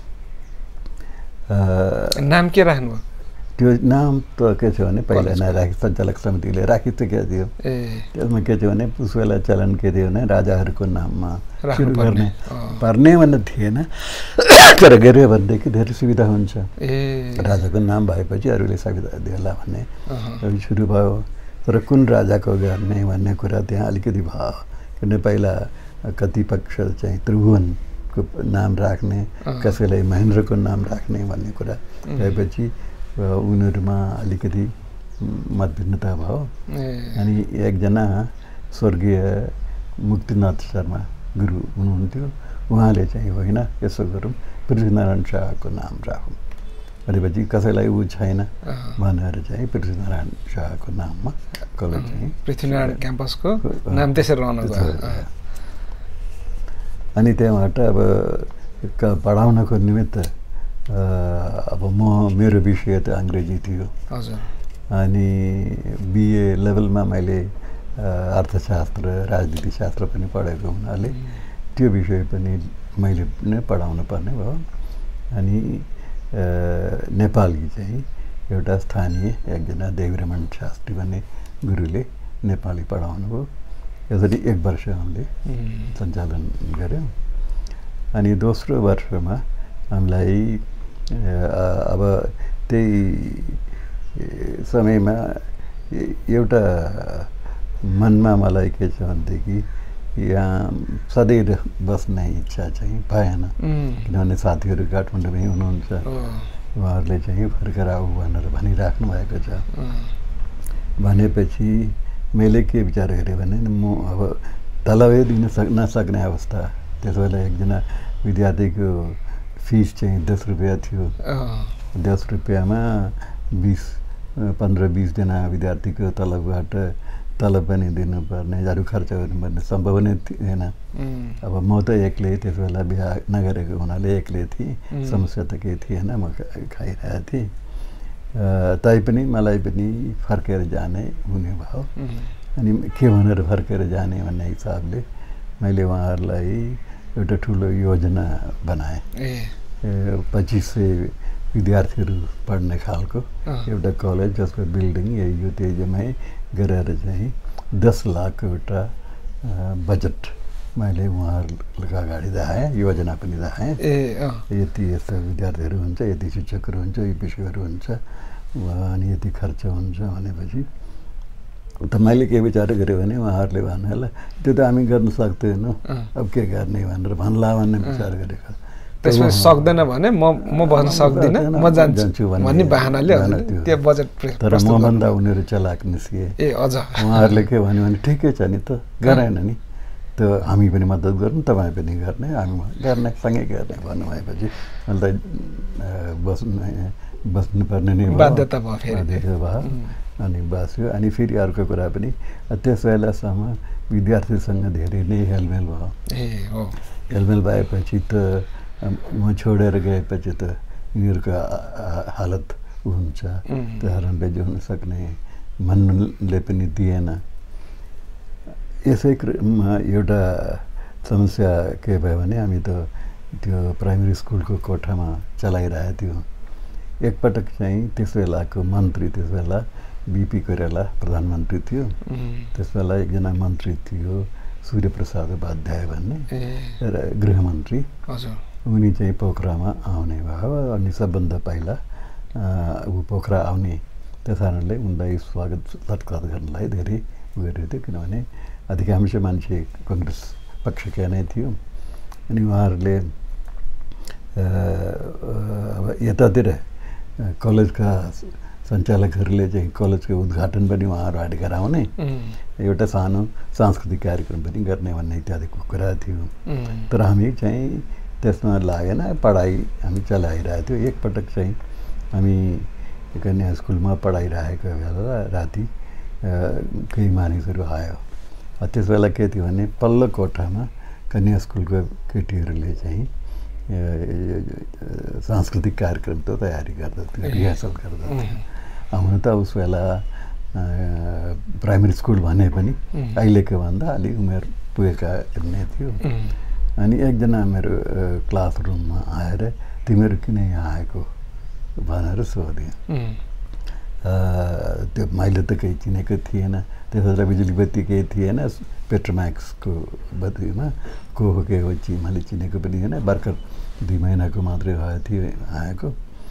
नाम के राख्नु? त्यो नाम त के छ भने पहिला नराखी, सञ्चालक समितिले राखी त के थियो, त्यसमा के थियो भने पुसवेला चलन के थियो भने राजाहरूको नाममा सुरु गर्ने पर्ने भन्ने थिएन। तर गऱ्यो भनेदेखि धेरै सुविधा हुन्छ, राजाको नाम भएपछि अरूले सुविधा दिएला भन्ने सुरु भयो। तर कुन राजाको गर्ने भन्ने कुरा त्यहाँ अलिकति भयो, किन पहिला कति पक्ष चाहिँ त्रिभुवनको नाम राख्ने, कसैलाई महेन्द्रको नाम राख्ने भन्ने कुरा भएपछि उनीहरूमा अलिकति मतभिन्नता भयो। अनि एकजना स्वर्गीय मुक्तिनाथ शर्मा गुरु हुनुहुन्थ्यो, उहाँले चाहिँ होइन यसो गरौँ पृथ्वीनारायण शाहको नाम राखौँ भनेपछि कसैलाई ऊ छैन भनेर चाहिँ पृथ्वीनारायण शाहको नाममा कलेज चाहिँ पृथ्वीनारायण क्याम्पसको नाम त्यसरी रहनु गयो। अनि त्यहाँबाट अब पढाउनको निमित्त अब मेरो विषय त अङ्ग्रेजी थियो। अनि बिए लेभलमा मैले अर्थशास्त्र, राजनीतिशास्त्र पनि पढेको हुनाले त्यो विषय पनि मैले नै पढाउनु पर्ने भयो। अनि नेपाली चाहिँ एउटा स्थानीय एकजना देवीरमण शास्त्री भन्ने गुरुले नेपाली पढाउनु भयो। यसरी 1 वर्ष हामीले सञ्चालन गऱ्यौँ। अनि दोस्रो वर्षमा हामीलाई अब त्यही समयमा एउटा मनमा मलाई के छ भनेदेखि यहाँ सधैँ बस्ने इच्छा चाहिँ भएन, किनभने साथीहरू काठमाडौँमै हुनुहुन्छ, उहाँहरूले चाहिँ फर्केर आऊ भनेर भनिराख्नु भएको छ। भनेपछि मैले के विचार गरेँ भने म अब तलबै दिन नसक्ने अवस्था, त्यस बेला एकजना विद्यार्थीको फिस चाहिँ 10 रुपियाँ थियो। 10 रुपियाँमा 15-20 जना विद्यार्थीको तलबबाट तलब पनि दिनुपर्ने, अरू खर्च गर्नुपर्ने सम्भव नै थिएन। अब म त एक्लै त्यस बेला बिहा नगरेको हुनाले एक्लै थिएँ, समस्या त केही थिएन, म खाइरहेको थिएँ। तैपनि मलाई पनि फर्केर जाने हुने भयो। अनि के भनेर फर्केर जाने भन्ने हिसाबले मैले उहाँहरूलाई एउटा ठुलो योजना बनाएँ। 2500 विद्यार्थीहरू पढ्ने खालको एउटा कलेज, जसको बिल्डिङ यही यो तेजमै गरेर चाहिँ 10 लाखको एउटा बजेट मैले उहाँहरूको अगाडि देखाएँ, योजना पनि देखाएँ। यति यस्ता विद्यार्थीहरू हुन्छ, यति शिक्षकहरू हुन्छ, यी विषयहरू हुन्छ, अनि यति खर्च हुन्छ भनेपछि त मैले के विचार गरेँ भने उहाँहरूले भन्नु होला त्यो त हामी गर्न सक्दैनौँ, अब के गर्ने भनेर भन्ला भन्ने विचार गरेको। त्यसमा सक्दैन भने म बस्न सक्दिनँ, म जान्छु भन्ने बहानाले त्यो बजेट। तर मभन्दा उनीहरू चलाक निस्किए। अझ उहाँहरूले के भन्यो भने ठिकै छ नि त, गरेन नि त, हामी पनि मद्दत गर्नु, तपाईँ पनि गर्ने, हामी गर्ने, सँगै गर्ने भन्नुभएपछि मैले बस्नुपर्ने नै बाध्यता भयो। अनि बस्यो। अनि फेरि अर्को कुरा पनि त्यस बेलासम्म विद्यार्थीसँग धेरै नै हेलमेल भयो। हेलमेल भएपछि त म छोडेर गएपछि त यिनीहरूको हालत हुन्छ, त्यो कारणले जोड्न सक्ने भन्नुले पनि दिएन। यसै क्रममा एउटा समस्या के भयो भने हामी त त्यो प्राइमेरी स्कुलको कोठामा चलाइरहेको थियौँ। एकपटक चाहिँ त्यस बेलाको मन्त्री, त्यस बेला बिपी कोइराला प्रधानमन्त्री थियो, त्यस बेला एकजना मन्त्री थियो सूर्यप्रसाद उपाध्याय भन्ने गृहमन्त्री उनी चाहिँ पोखरामा आउने भयो अनि सबभन्दा पहिला ऊ पोखरा आउने त्यस कारणले उनलाई स्वागत सत्कार गर्नलाई धेरै गरेको थियो किनभने अधिकांश मान्छे कङ्ग्रेस पक्षका नै थियो अनि उहाँहरूले अब यतातिर कलेजका सञ्चालकहरूले चाहिँ कलेजको उद्घाटन पनि उहाँहरू अगाडि गराउने एउटा सानो सांस्कृतिक कार्यक्रम पनि गर्ने भन्ने इत्यादिको कुरा थियो तर हामी चाहिँ त्यसमा लागेन पढाइ हामी चलाइरहेको थियो एकपटक चाहिँ हामी कन्या स्कुलमा पढाइरहेको बेला राति केही मानिसहरू आयो त्यस बेला के थियो भने पल्लो कोठामा कन्या स्कुलको केटीहरूले चाहिँ सांस्कृतिक कार्यक्रमको तयारी गर्दथ्यो रिहर्सल गर्दथ्यो हुन त उस बेला प्राइमेरी स्कुल भने पनि अहिलेको भन्दा अलि उमेर पुगेका नै थियो अनि एकजना मेरो क्लास रुममा आएर तिमीहरू किन यहाँ आएको भनेर सोधेँ त्यो मैले त केही चिनेको थिएन त्यस बेला बिजुली बत्ती केही थिएन पेट्रोम्याक्सको बत्तीमा को हो के हो मैले चिनेको पनि थिएन भर्खर 2 महिनाको मात्रै भयो थियो आएको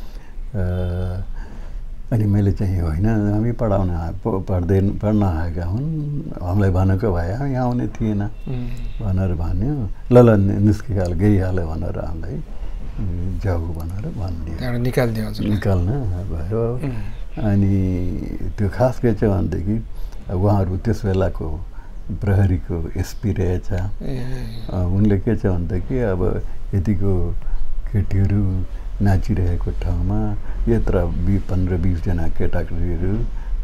अनि मैले चाहिँ होइन हामी पढ्न आएका हुन् हामीलाई भनेको भए हामी आउने थिएन भनेर भन्यो ल निस्किहाल गइहाल्यो भनेर हामीलाई जाऊ भनेर भनिदियो निकाल्न भयो अनि त्यो खास के चाहिँ भनेदेखि उहाँहरू त्यस बेलाको प्रहरीको एसपी रहेछ उनले के छ भन्दाखेरि अब यतिको केटीहरू नाचिरहेको ठाउँमा यत्र 15-20 जना केटाकेटीहरू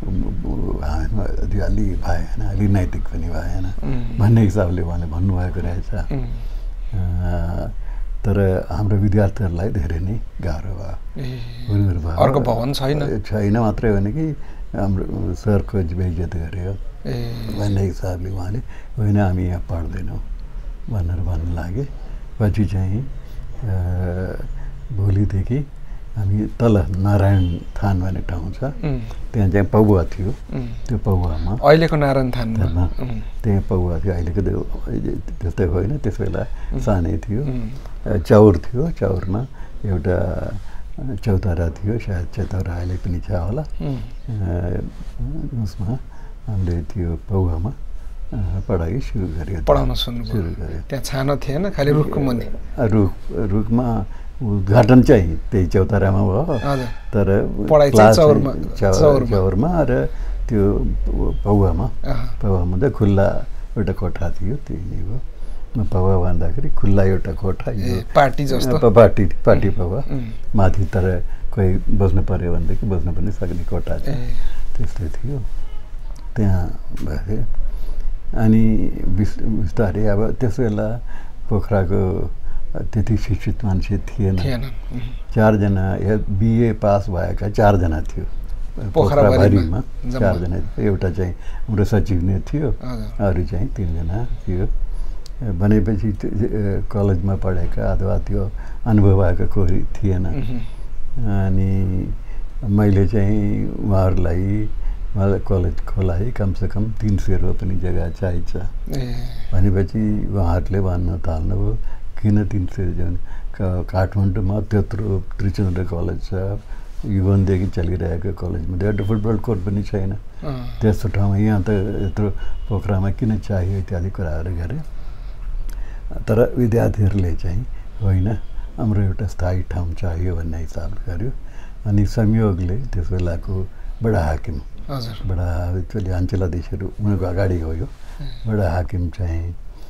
अलि भएन अलि नैतिक पनि भएन भन्ने हिसाबले उहाँले भन्नुभएको रहेछ तर हाम्रो विद्यार्थीहरूलाई धेरै नै गाह्रो भयो अर्को भवन छैन मात्रै भने कि हाम्रो सरको बेइज्जत गर्यो भन्ने हिसाबले उहाँले होइन हामी यहाँ पढ्दैनौँ भनेर भन्नु लागे पछि चाहिँ भोलिदेखि हामी तल नारायण थान भन्ने ठाउँ छ त्यहाँ चाहिँ पौवा थियो त्यो पौवामा अहिलेको नारायण थानमा त्यहाँ पौवा थियो अहिलेको त्यस्तै होइन त्यस बेला सानै थियो चौर थियो चौरमा एउटा चौतारा थियो सायद चौतारा अहिले पनि छ होला उसमा हामीले त्यो पौवामा पढाइ सुरु गर्यो पढाउन सुरु गर्यो त्यहाँ छानो थिएन खालि रुखको मुनि रुखमा उद्घाटन चाहिँ त्यही चौतारामा भयो तर चौरमा र त्यो पौवामा चाहिँ खुल्ला एउटा कोठा थियो त्यही नै हो पौवा भन्दाखेरि खुल्ला एउटा कोठा यो पार्टी जस्तो पार्टी पौवा माथि तर कोही बस्नु पर्यो भनेदेखि बस्नु पनि सक्ने कोठा थियो त्यस्तै थियो त्यहाँ भयो अनि बिस्तारै अब त्यस बेला पोखराको त्यति शिक्षित मान्छे थिएन 4 जना बिए पास भएका 4 जना थियो पोखराभरिमा 4 जना एउटा चाहिँ हाम्रो सचिव नै थियो अरू चाहिँ 3 जना थियो भनेपछि कलेजमा पढेका अथवा त्यो अनुभव भएको कोही थिएन अनि मैले चाहिँ उहाँहरूलाई कलेजको लागि कमसेकम 300 रुपियाँ पनि जग्गा चाहिन्छ भनेपछि उहाँहरूले भन्न थाल्नुभयो किन 300 काठमाडौँमा त्यत्रो त्रिचन्द्र कलेज छ युवनदेखि चलिरहेको कलेजमा एउटा फुटबल कोर्ट पनि छैन त्यस्तो ठाउँमा यहाँ त यत्रो पोखरामा किन चाहियो इत्यादि कुराहरू गरे तर विद्यार्थीहरूले चाहिँ होइन हाम्रो एउटा स्थायी ठाउँ चाहियो भन्ने हिसाबले गर्यो अनि संयोगले त्यस बेलाको बडा हाकिम अञ्चलाधीशहरू उनीहरूको अगाडि गयो बडा हाकिम चाहिँ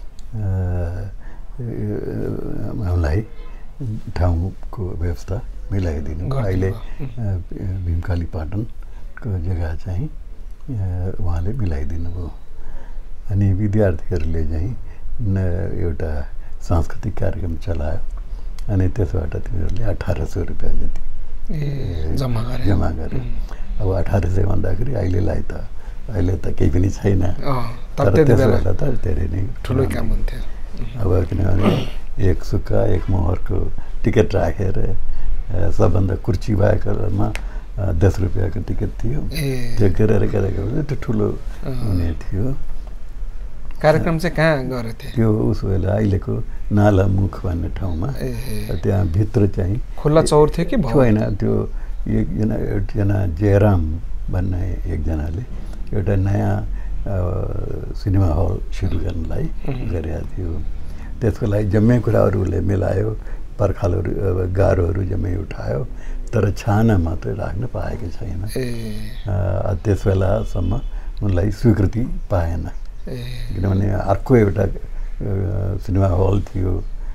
हामीलाई ठाउँको व्यवस्था मिलाइदिनु अहिले भीमकाली पाटनको जग्गा चाहिँ उहाँले मिलाइदिनु भयो अनि विद्यार्थीहरूले चाहिँ एउटा सांस्कृतिक कार्यक्रम चलायो अनि त्यसबाट तिनीहरूले 1800 रुपियाँ जति जम्मा गरे अब 1800 भन्दाखेरि अहिले त केही पनि छैन तर त्यस बेला त धेरै नै ठुलो काम हुन्थ्यो अब किनभने एक सुक्खा एक मोहरको टिकट राखेर सबभन्दा कुर्ची भएकोमा 10 रुपियाँको टिकट थियो त्यो गरेर गरेको त्यो ठुलो हुने थियो कार्यक्रम चाहिँ कहाँ गरेथे? त्यो उस बेला अहिलेको नालामुख भन्ने ठाउँमा। त्यहाँ भित्र चाहिँ खुल्ला चौर थियो कि होइन, त्यो एकजना जयराम भन्ने एकजनाले एउटा नयाँ सिनेमा हल सुरु गर्नलाई गरेका थियो। त्यसको लागि जम्मै कुराहरूले मिलायो, पर्खालहरू गाह्रोहरू जम्मै उठायो, तर छाना मात्रै राख्न पाएको छैन। त्यस बेलासम्म उनलाई स्वीकृति पाएन, किनभने अर्को एउटा सिनेमा हल थियो,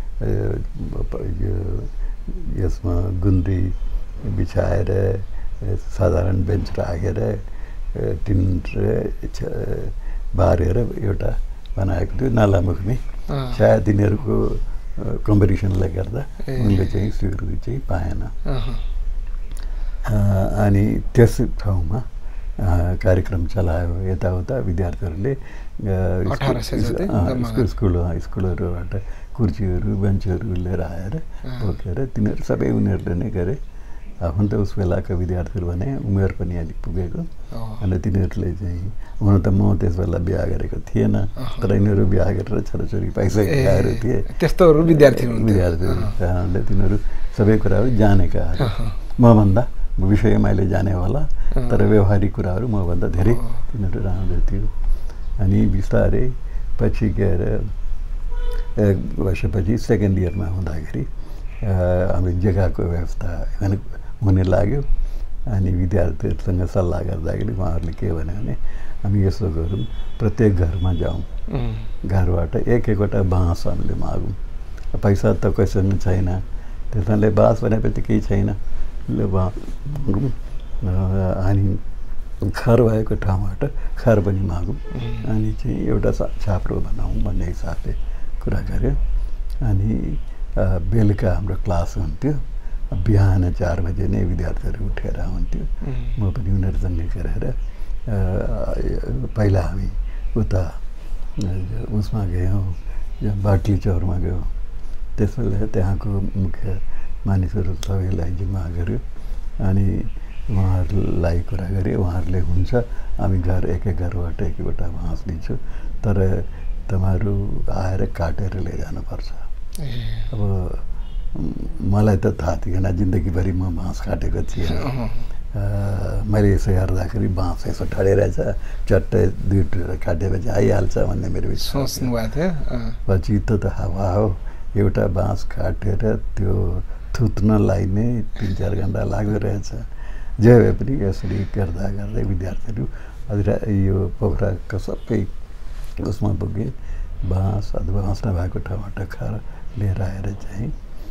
यसमा गुन्द्री बिछाएर साधारण बेन्च राखेर टिन बारेर एउटा बनाएको थियो नालामुखमै। सायद तिनीहरूको कम्पिटिसनले गर्दा उनले चाहिँ स्वीकृति चाहिँ पाएन। अनि त्यस ठाउँमा कार्यक्रम चलायो। यताउता विद्यार्थीहरूले स्कुलहरूबाट कुर्सीहरू बेन्चहरू लिएर आएर बोकेर तिनीहरू सबै उनीहरूले नै गरे। हुन त उस बेलाका विद्यार्थीहरू भने उमेर पनि अलिक पुगेको, अनि तिनीहरूले चाहिँ हुन त म त्यस बेला बिहा गरेको थिएन, तर यिनीहरू बिहा गरेर छोराछोरी पाइसकेकाहरू थिए। त्यस्तोहरू विद्यार्थीहरू कारणले तिनीहरू सबै कुराहरू जानेका मभन्दा विषय मैले जाने होला, तर व्यवहारिक कुराहरू मभन्दा धेरै तिनीहरू राम्रो थियो। अनि बिस्तारै पछि गएर 1 वर्षपछि सेकेन्ड इयरमा हुँदाखेरि हाम्रो जग्गाको व्यवस्था हुने लाग्यो। अनि विद्यार्थीहरूसँग सल्लाह गर्दाखेरि उहाँहरूले के भन्यो भने हामी यसो गरौँ, प्रत्येक घरमा जाउँ, घरबाट एकवटा बाँस हामीले मागौँ। पैसा त कसैसँग छैन, त्यसले बाँस भनेपछि केही छैन, मागौँ। अनि खर भएको ठाउँबाट खर पनि मागौँ, अनि चाहिँ एउटा छाप्रो बनाऊँ भन्ने हिसाबले कुरा गऱ्यो। अनि बेलुका हाम्रो क्लास हुन्थ्यो, बिहान 4 बजे नै विद्यार्थीहरू उठेर हुन्थ्यो। म पनि उनीहरूसँगै गरेर पहिला हामी उता उसमा गयौँ, बाटली चौरमा गयौँ। त्यसैले त्यहाँको मुख्य मानिसहरू सबैलाई जिम्मा गऱ्यो। अनि उहाँहरूलाई कुरा गरे, उहाँहरूले हुन्छ हामी घर एक घरबाट एकवटा बाँस दिन्छु, तर तपाईँहरू आएर काटेर लैजानुपर्छ। अब मलाई त थाहा थिएन, जिन्दगीभरि म बाँस काटेको थिएन। मैले यसो हेर्दाखेरि बाँस यसो ठडेरहेछ, चट्टै 2 टुक्रा काटेपछि आइहाल्छ भन्ने मेरो विश्वास थियो। पछि त हावा हो, एउटा बाँस काटेर त्यो थुत्नलाई नै 3-4 घन्टा लाग्दो रहेछ। जे भए पनि यसरी गर्दा गर्दै विद्यार्थीहरू यो पोखराको सबै उसमा पुगे, बाँस अथवा बाँस नभएको ठाउँबाट खर लिएर आएर चाहिँ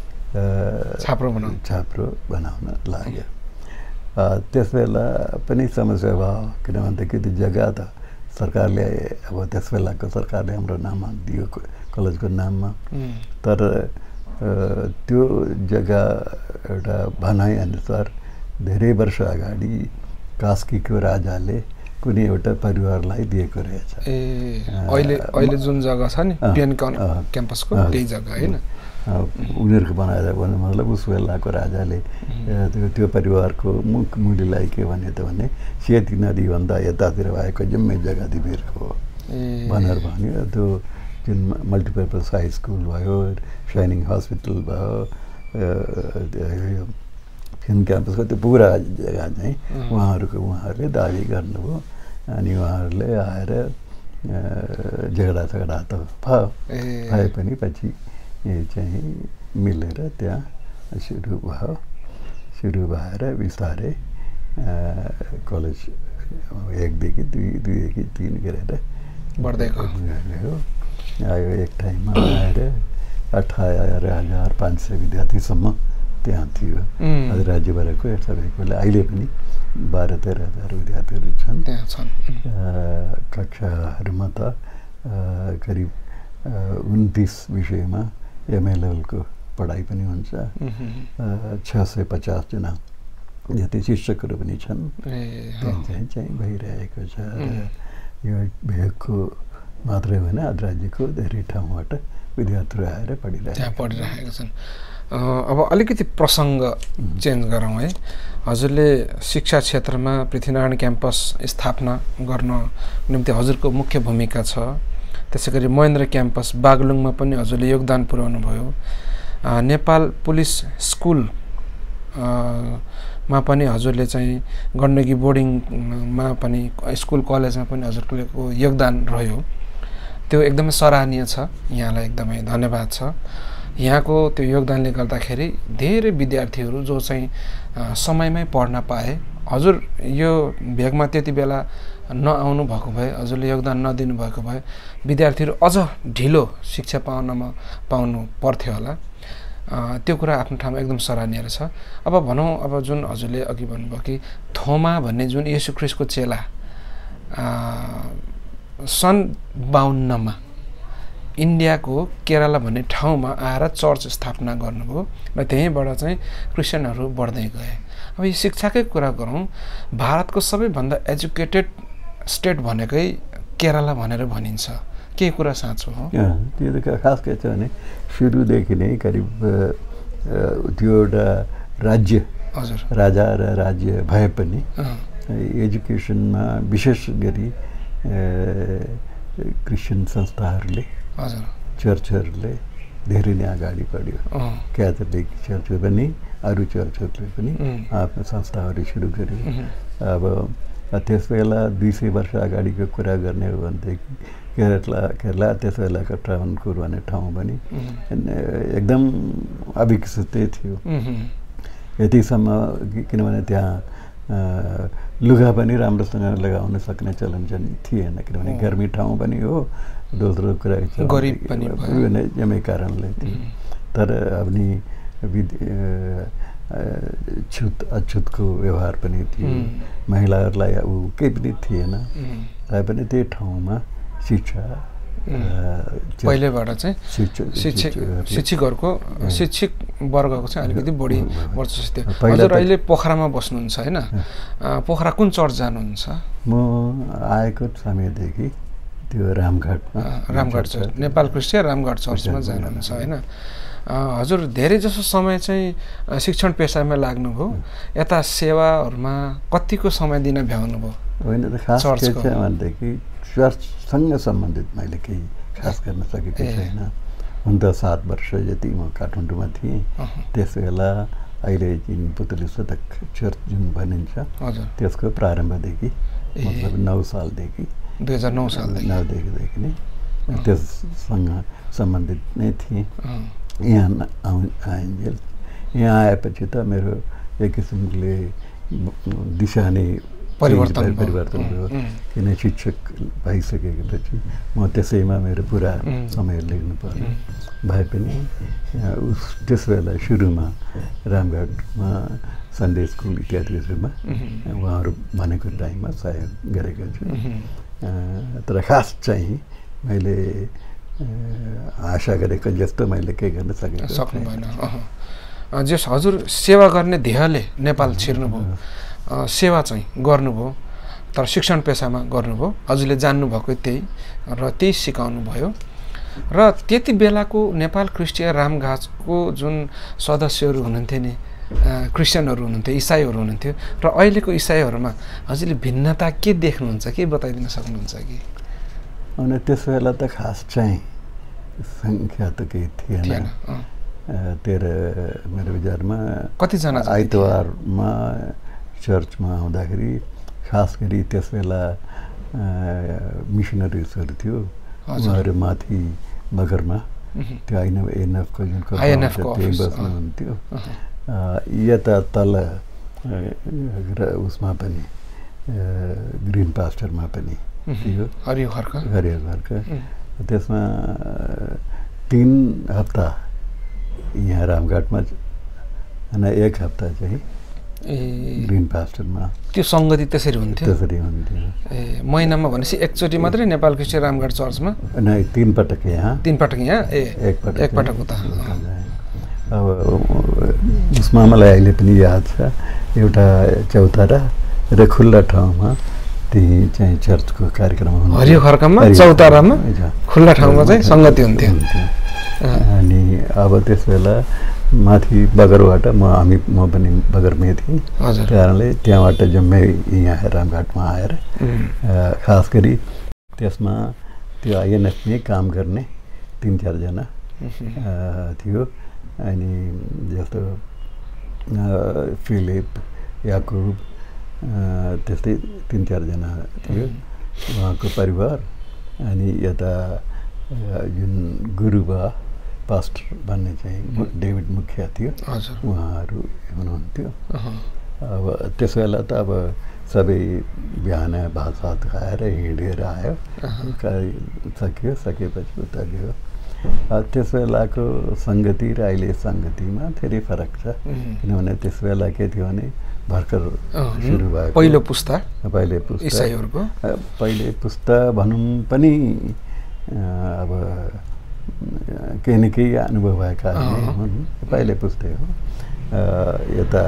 छाप्रो बनाउन लाग्यो। त्यस बेला पनि समस्या भयो, किनभनेदेखि त्यो जग्गा त सरकारले अब त्यस बेलाको सरकारले हाम्रो नाममा दियो कलेजको नाममा, तर त्यो जग्गा एउटा भनाइअनुसार धेरै वर्ष अगाडि कास्कीको राजाले कुनै एउटा परिवारलाई दिएको रहेछ। अहिले जुन जग्गा छ नि पिएन क्याम्पसको त्यही जग्गा होइन, उनीहरूको बनाएर भन्नु मतलब उस बेलाको राजाले त्यो परिवारको मुलीलाई के भने त भने सेती नदीभन्दा यतातिर भएको जम्मै जग्गा तिमीहरूको हो भनेर भन्यो। त्यो जुन मल्टिपर्पज हाई स्कुल भयो, साइनिङ हस्पिटल भयो, फिल्म क्याम्पसको त्यो पुरा जग्गा चाहिँ उहाँहरूले दाबी गर्नुभयो। अनि उहाँहरूले आएर झगडा त भए पनि पछि चाहिँ मिलेर त्यहाँ सुरु भएर बिस्तारै कलेज 1देखि 2देखि 3 गरेर बढ्दै गयो। आयो एक टाइममा आएर 18,500 विद्यार्थीसम्म त्यहाँ थियो। राज्यभरको सबैकोले अहिले पनि 12-13,000 विद्यार्थीहरू छन्। कक्षाहरूमा त करिब 29 विषयमा एमए लेभलको पढाइ पनि हुन्छ। 650 जना जति शिक्षकहरू पनि छन्। चाहिँ भइरहेको छ। यो भेगको मात्रै होइन, राज्यको धेरै ठाउँबाट विद्यार्थीहरू आएर पढिरहेका छन्। अब अलिकति प्रसङ्ग चेन्ज गरौँ है। हजुरले शिक्षा क्षेत्रमा पृथ्वीनारायण क्याम्पस स्थापना गर्न निम्ति हजुरको मुख्य भूमिका छ। त्यसैगरी महेन्द्र क्याम्पस बागलुङमा पनि हजुरले योगदान पुर्याउनु भयो। नेपाल पुलिस स्कुल मा पनि हजुरले चाहिँ गण्डकी बोर्डिङमा पनि स्कुल कलेजमा पनि हजुरको योगदान रह्यो। त्यो एकदमै सराहनीय छ। यहाँलाई एकदमै धन्यवाद छ। यहाँको त्यो योगदानले गर्दाखेरि धेरै विद्यार्थीहरू जो चाहिँ समयमै पढ्न पाए। हजुर यो भेगमा त्यति बेला नआउनु भएको भए, हजुरले योगदान नदिनु भएको भए विद्यार्थीहरू अझ ढिलो शिक्षा पाउनु पर्थ्यो होला। त्यो कुरा आफ्नो ठाउँमा एकदम सराहनीय छ। अब भनौँ, अब जुन हजुरले अघि भन्नुभयो कि थोमा भन्ने जुन येशू ख्रीष्टको चेला सन् 52 मा इन्डियाको केरला भन्ने ठाउँमा आएर चर्च स्थापना गर्नुभयो र त्यहीँबाट चाहिँ क्रिस्चियनहरू बढ्दै गए। अब यो शिक्षाकै कुरा गरौँ, भारतको सबैभन्दा एजुकेटेड स्टेट भनेकै केरला भनेर भनिन्छ। के कुरा साँचो हो? त्यो त खास के छ भने सुरुदेखि नै करिब त्यो एउटा राज्य, हजुर, राजा र राज्य भए पनि एजुकेसनमा विशेष गरी क्रिस्चियन संस्थाहरूले, हजुर, चर्चहरूले धेरै नै अगाडि बढ्यो। क्याथोलिक चर्च पनि अरू चर्चहरूले पनि आफ्नो संस्थाहरू सुरु गर्यो। अब त्यस बेला 200 वर्ष अगाडिको कुरा गर्ने हो भनेदेखि केरला त्यस बेलाको ट्राभनकोर भन्ने ठाउँ पनि एकदम अविकसितै थियो। यतिसम्म किनभने त्यहाँ लुगा पनि राम्रोसँग लगाउन सक्ने चलन चाहिँ थिएन, किनभने गर्मी ठाउँ पनि हो, दोस्रो कुरा गरिब पनि जम्मै कारणले थियो। तर अनि छुत अछुतको व्यवहार पनि थियो, महिलाहरूलाई केही पनि थिएन। तापनि त्यही ठाउँमा शिक्षा पहिलेबाट चाहिँ शिक्षकहरूको शिक्षित वर्गको चाहिँ अलिकति बढी वर्चस्व थियो। हजुर अहिले पोखरामा बस्नुहुन्छ होइन? पोखरा कुन चर्च जानुहुन्छ? म आएको समयदेखि त्यो रामघाट चर्च, नेपाल क्रिस्चियन रामघाट चर्चमा जानुहुन्छ होइन? हजुर धेरै जसो समय चाहिँ शिक्षण पेसामा लाग्नुभयो, यता सेवाहरूमा कतिको समय दिन भ्याउनुभयो? होइन त खास के छ भनेदेखि चर्चसँग सम्बन्धित मैले केही खास गर्न सकेको छैन। हुन त 7 वर्ष जति म काठमाडौँमा थिएँ। त्यस बेला अहिले जुन पुतली सदक चर्च जुन भनिन्छ त्यसको प्रारम्भदेखि मतलब 9 सालदेखि 2009 सालदेखि नै त्यससँग सम्बन्धित नै थिएँ। यहाँ आइन्जेल यहाँ आएपछि त मेरो एक किसिमले दिशा नै परिवर्तन भयो। किन शिक्षक भइसकेपछि म त्यसैमा मेरो पुरा समय लेख्नु पर्यो। भए पनि त्यस बेला सुरुमा रामघाटमा सन्डे स्कुल इत्यादिहरूमा उहाँहरू भनेको टाइममा सहयोग गरेको छु। तर खास चाहिँ मैले आशा गरेको जस्तो मैले केही गर्न सक्नु भएन। जस हजुर सेवा गर्ने ध्येयले नेपाल छिर्नुभयो, सेवा चाहिँ गर्नुभयो, तर शिक्षण पेसामा गर्नुभयो। हजुरले जान्नुभएको त्यही र त्यही सिकाउनु भयो। र त्यति बेलाको नेपाल क्रिस्चियन रामघाटको जुन सदस्यहरू हुनुहुन्थ्यो नि, क्रिस्चियनहरू हुनुहुन्थ्यो, इसाईहरू हुनुहुन्थ्यो, र अहिलेको इसाईहरूमा हजुरले भिन्नता के देख्नुहुन्छ? के बताइदिन सक्नुहुन्छ कि? अनि त्यस बेला त खास चाहिँ सङ्ख्या त केही थिएन। मेरो विचारमा कतिजना आइतबारमा चर्चमा आउँदाखेरि खास गरी त्यस बेला मिसनरिजहरू थियो, उहाँहरू माथि बगरमा त्यो आइएनएफको जुन त्यही बस्नुहुन्थ्यो। यता तल उसमा पनि ग्रिन पास्टरमा पनि थियो, हरियो खर्क। त्यसमा 3 हप्ता यहाँ रामघाटमा होइन, 1 हप्ता चाहिँ ग्रिन पास्टरमा। त्यो सङ्गति त्यसरी हुन्थ्यो? त्यसरी हुन्थ्यो। महिनामा भनेपछि एकचोटि मात्रै नेपाल क्रिस्चियन रामघाट चर्चमा? नै 3 पटक यहाँ। 3 पटक यहाँ? एक पटक उता। अब उसमा मलाई अहिले पनि याद छ, एउटा चौतारा र खुल्ला ठाउँमा त्यही चाहिँ चर्चको कार्यक्रम हुन्थ्यो। हरियो खर्कमा चौतारामा खुल्ला ठाउँमा चाहिँ सङ्गति हुन्थ्यो। अनि अब त्यस बेला माथि बगरबाट म पनि बगरमै थिएँ। त्यही कारणले त्यहाँबाट जम्मै यहाँ रामघाटमा आएर खास गरी त्यसमा त्यो आइएनएफमै काम गर्ने 3-4 जना थियो। अनि जस्तो फिलिप, याकुब, त्यस्तै 3-4 जना थियो उहाँको परिवार। अनि यता जुन गुरुबा पास्टर भन्ने चाहिँ डेभिड मुखिया थियो, उहाँहरू हुनुहुन्थ्यो। अब त्यस बेला त अब सबै बिहान भातसात खाएर हिँडेर आयो, सकेपछि उता गयो। त्यस बेलाको सङ्गति र अहिले सङ्गतिमा धेरै फरक छ। किनभने त्यस बेला के थियो भने भर्खर सुरु भएको पहिलो पुस्ता इसाईहरूको पहिले पुस्ता भनौँ पनि अब केही न केही अनुभव भएका हुन्, पहिले पुस्ता हो। यता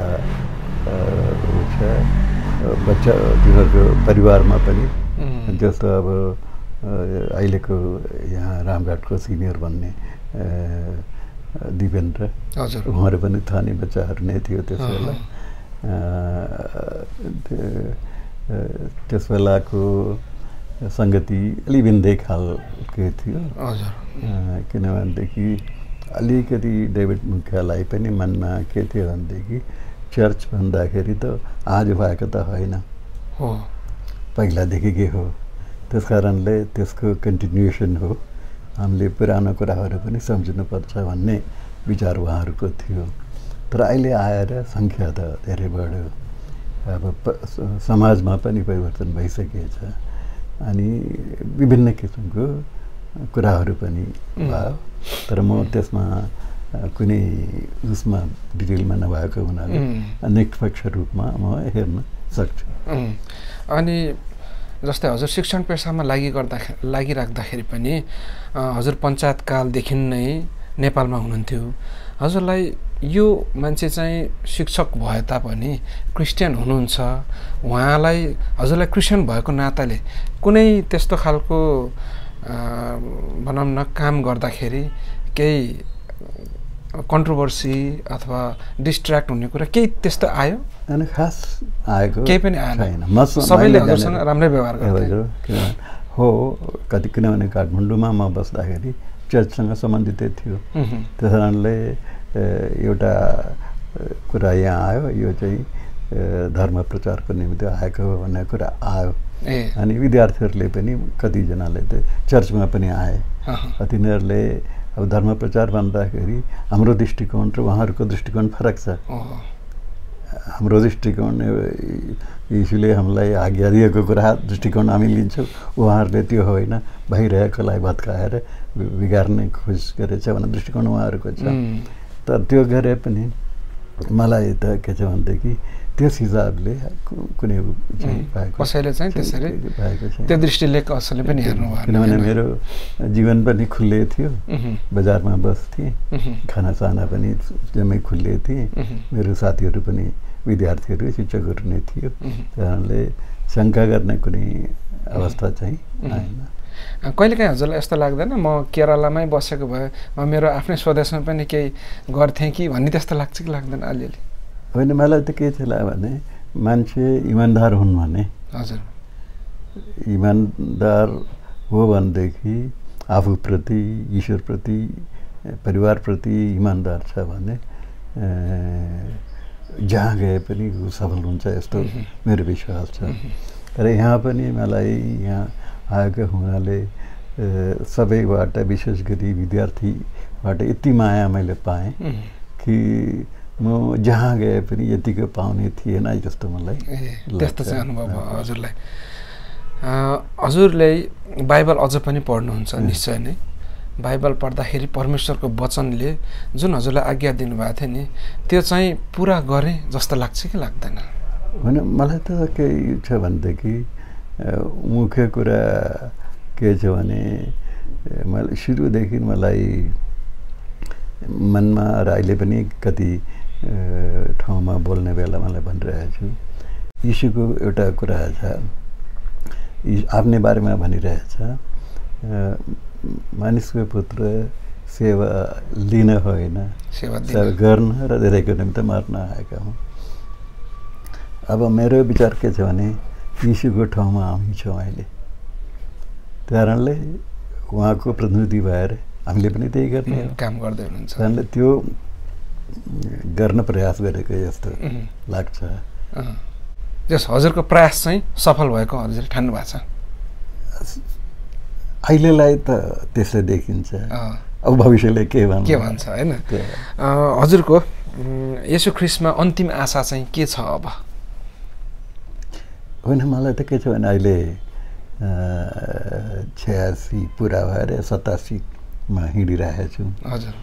बच्चा तिनीहरूको परिवारमा पनि जस्तो अब अहिलेको यहाँ रामघाटको सिनियर भन्ने दिपेन्द्र, उहाँहरू पनि थानी बच्चाहरू नै थियो त्यस बेला। त्यस बेलाको सङ्गति अलि भिन्दै खालको थियो। किनभनेदेखि अलिकति डेभिड मुखियालाई पनि मनमा के थियो भनेदेखि चर्च भन्दाखेरि त आज भएको त होइन, पहिलादेखि के हो, त्यस कारणले त्यसको कन्टिन्युएसन हो, हामीले पुरानो कुराहरू पनि सम्झिनुपर्छ भन्ने विचार उहाँहरूको थियो। तर अहिले आएर सङ्ख्या त धेरै बढ्यो, अब समाजमा पनि परिवर्तन भइसकेछ। अनि विभिन्न किसिमको कुराहरू पनि भयो। तर म त्यसमा कुनै उसमा डिटेलमा नभएको हुनाले निष्पक्ष रूपमा म हेर्न सक्छु। अनि जस्तै हजुर शिक्षण पेसामा लागिराख्दाखेरि पनि हजुर पञ्चायतकालदेखि नै नेपालमा हुनुहुन्थ्यो। हजुरलाई यो मान्छे चाहिँ शिक्षक भए तापनि क्रिस्चियन हुनुहुन्छ, उहाँलाई हजुरलाई क्रिस्चियन भएको नाताले कुनै त्यस्तो खालको भनौँ न काम गर्दाखेरि केही कन्ट्रोभर्सी अथवा डिस्ट्र्याक्ट हुने कुरा केही त्यस्तो आयो? अनि खास आएको केही पनि आएन, सबैले हजुरसँग राम्रै व्यवहार गर्थे हो। कति किनभने काठमाडौँमा म बस्दाखेरि चर्चसँग सम्बन्धित थियो, त्यस कारणले एउटा कुरा यहाँ आयो, यो चाहिँ धर्म प्रचारको निमित्त आएको हो भन्ने कुरा आयो। अनि विद्यार्थीहरूले पनि कतिजनाले त चर्चमा पनि आए। तिनीहरूले अब धर्म प्रचार भन्दाखेरि हाम्रो दृष्टिकोण र उहाँहरूको दृष्टिकोण फरक छ। हाम्रो दृष्टिकोण यीशुले हामीलाई आज्ञा दिएको कुरा दृष्टिकोण हामी लिन्छौँ, उहाँहरूले त्यो होइन, भइरहेकोलाई भत्काएर बिगार्ने कोसिस गरेछ भन्ने दृष्टिकोण उहाँहरूको छ। तर त्यो गरे पनि मलाई त के छ भनेदेखि त्यस हिसाबले कुनै कसैले चाहिँ त्यसरी त्यो दृष्टिले कसैले पनि हेर्नु भयो। किनभने मेरो जीवन पनि खुल्ले थियो, बजारमा बस्थेँ, खानासाना पनि जम्मै खुल्ले थिएँ, मेरो साथीहरू पनि विद्यार्थीहरू शिक्षकहरू नै थियो। त्यस कारणले शङ्का गर्ने कुनै अवस्था चाहिँ आएन। कहिलेकाहीँ हजुरलाई यस्तो लाग्दैन म केरलामै बसेको भए म मेरो आफ्नै स्वदेशमा पनि केही गर्थेँ कि भन्ने त्यस्तो लाग्छ कि लाग्दैन? अलिअलि होइन, मलाई त के थियो भने मान्छे इमान्दार हुन् भने, हजुर इमान्दार हो भनेदेखि आफूप्रति, ईश्वरप्रति, परिवारप्रति इमान्दार छ भने जहाँ गए पनि ऊ सफल हुन्छ, यस्तो मेरो विश्वास छ। तर यहाँ पनि मलाई यहाँ आएको हुनाले सबैबाट, विशेष गरी विद्यार्थीबाट यति माया मैले पाएँ कि म जहाँ गए पनि यतिको पाउने थिएन जस्तो मलाई त्यस्तो चाहिँ अनुभव भयो हजुरलाई। हजुरले बाइबल अझ पनि पढ्नुहुन्छ निश्चय नै। बाइबल पढ्दाखेरि परमेश्वरको वचनले जुन हजुरलाई आज्ञा दिनुभएको थियो नि, त्यो चाहिँ पुरा गरेँ जस्तो लाग्छ कि लाग्दैन? होइन, मलाई त के छ भनेदेखि मुख्य कुरा के छ भने मैले सुरुदेखि मलाई मनमा र अहिले पनि कति ठाउँमा बोल्ने बेला मलाई भनिरहेको छु, यीशुको एउटा कुरा छ, आफ्नै बारेमा भनिरहेछ, मानिसको पुत्र सेवा लिन होइन, सेवा गर्न र धेरैको निम्ति मर्न आएका हुन्। अब मेरो विचार के छ भने यीशुको ठाउँमा हामी छौँ अहिले, त्यस कारणले उहाँको प्रतिनिधि भएर हामीले पनि त्यही गर्ने काम गर्दै हुनुहुन्छ। कारणले त्यो गर्न प्रयास गरेको जस्तो लाग्छ। जस हजुरको प्रयास चाहिँ सफल भएको हजुरले ठान्नु भएको छ? अहिलेलाई त त्यसले देखिन्छ, अब भविष्यले के भन्छ होइन। हजुरको येशू ख्रिस्टमा अन्तिम आशा चाहिँ के छ अब? होइन, मलाई त के छ भने अहिले 86 पुरा भएर 87मा हिँडिरहेको छु। हजुर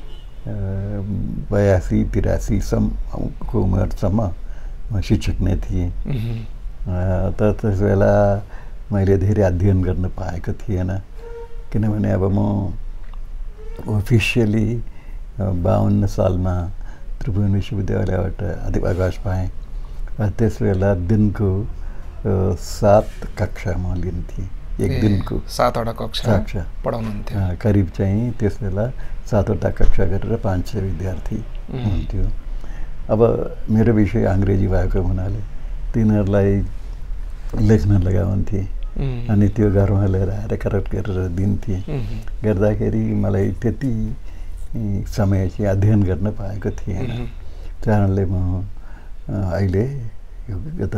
82-83सम्मको उमेरसम्म म शिक्षक नै थिएँ। तर त्यस बेला मैले धेरै अध्ययन गर्न पाएको थिएन, किनभने अब म अफिसियली 52 सालमा त्रिभुवन विश्वविद्यालयबाट अध्यापकाश पाएँ। त्यस बेला दिनको 7 कक्षा म लिन्थेँ, एक दिनको 7वटा कक्षा पढाउनुहुन्थ्यो। करिब चाहिँ त्यस बेला 7वटा कक्षा गरेर 500 विद्यार्थी हुन्थ्यो। अब मेरो विषय अङ्ग्रेजी भएको हुनाले तिनीहरूलाई लेख्न लगाउँथेँ अनि त्यो घरमा लिएर आएर करेक्ट गरेर दिन्थेँ। गर्दाखेरि मलाई त्यति समय चाहिँ अध्ययन गर्न पाएको थिएन। कारणले म अहिले यो गत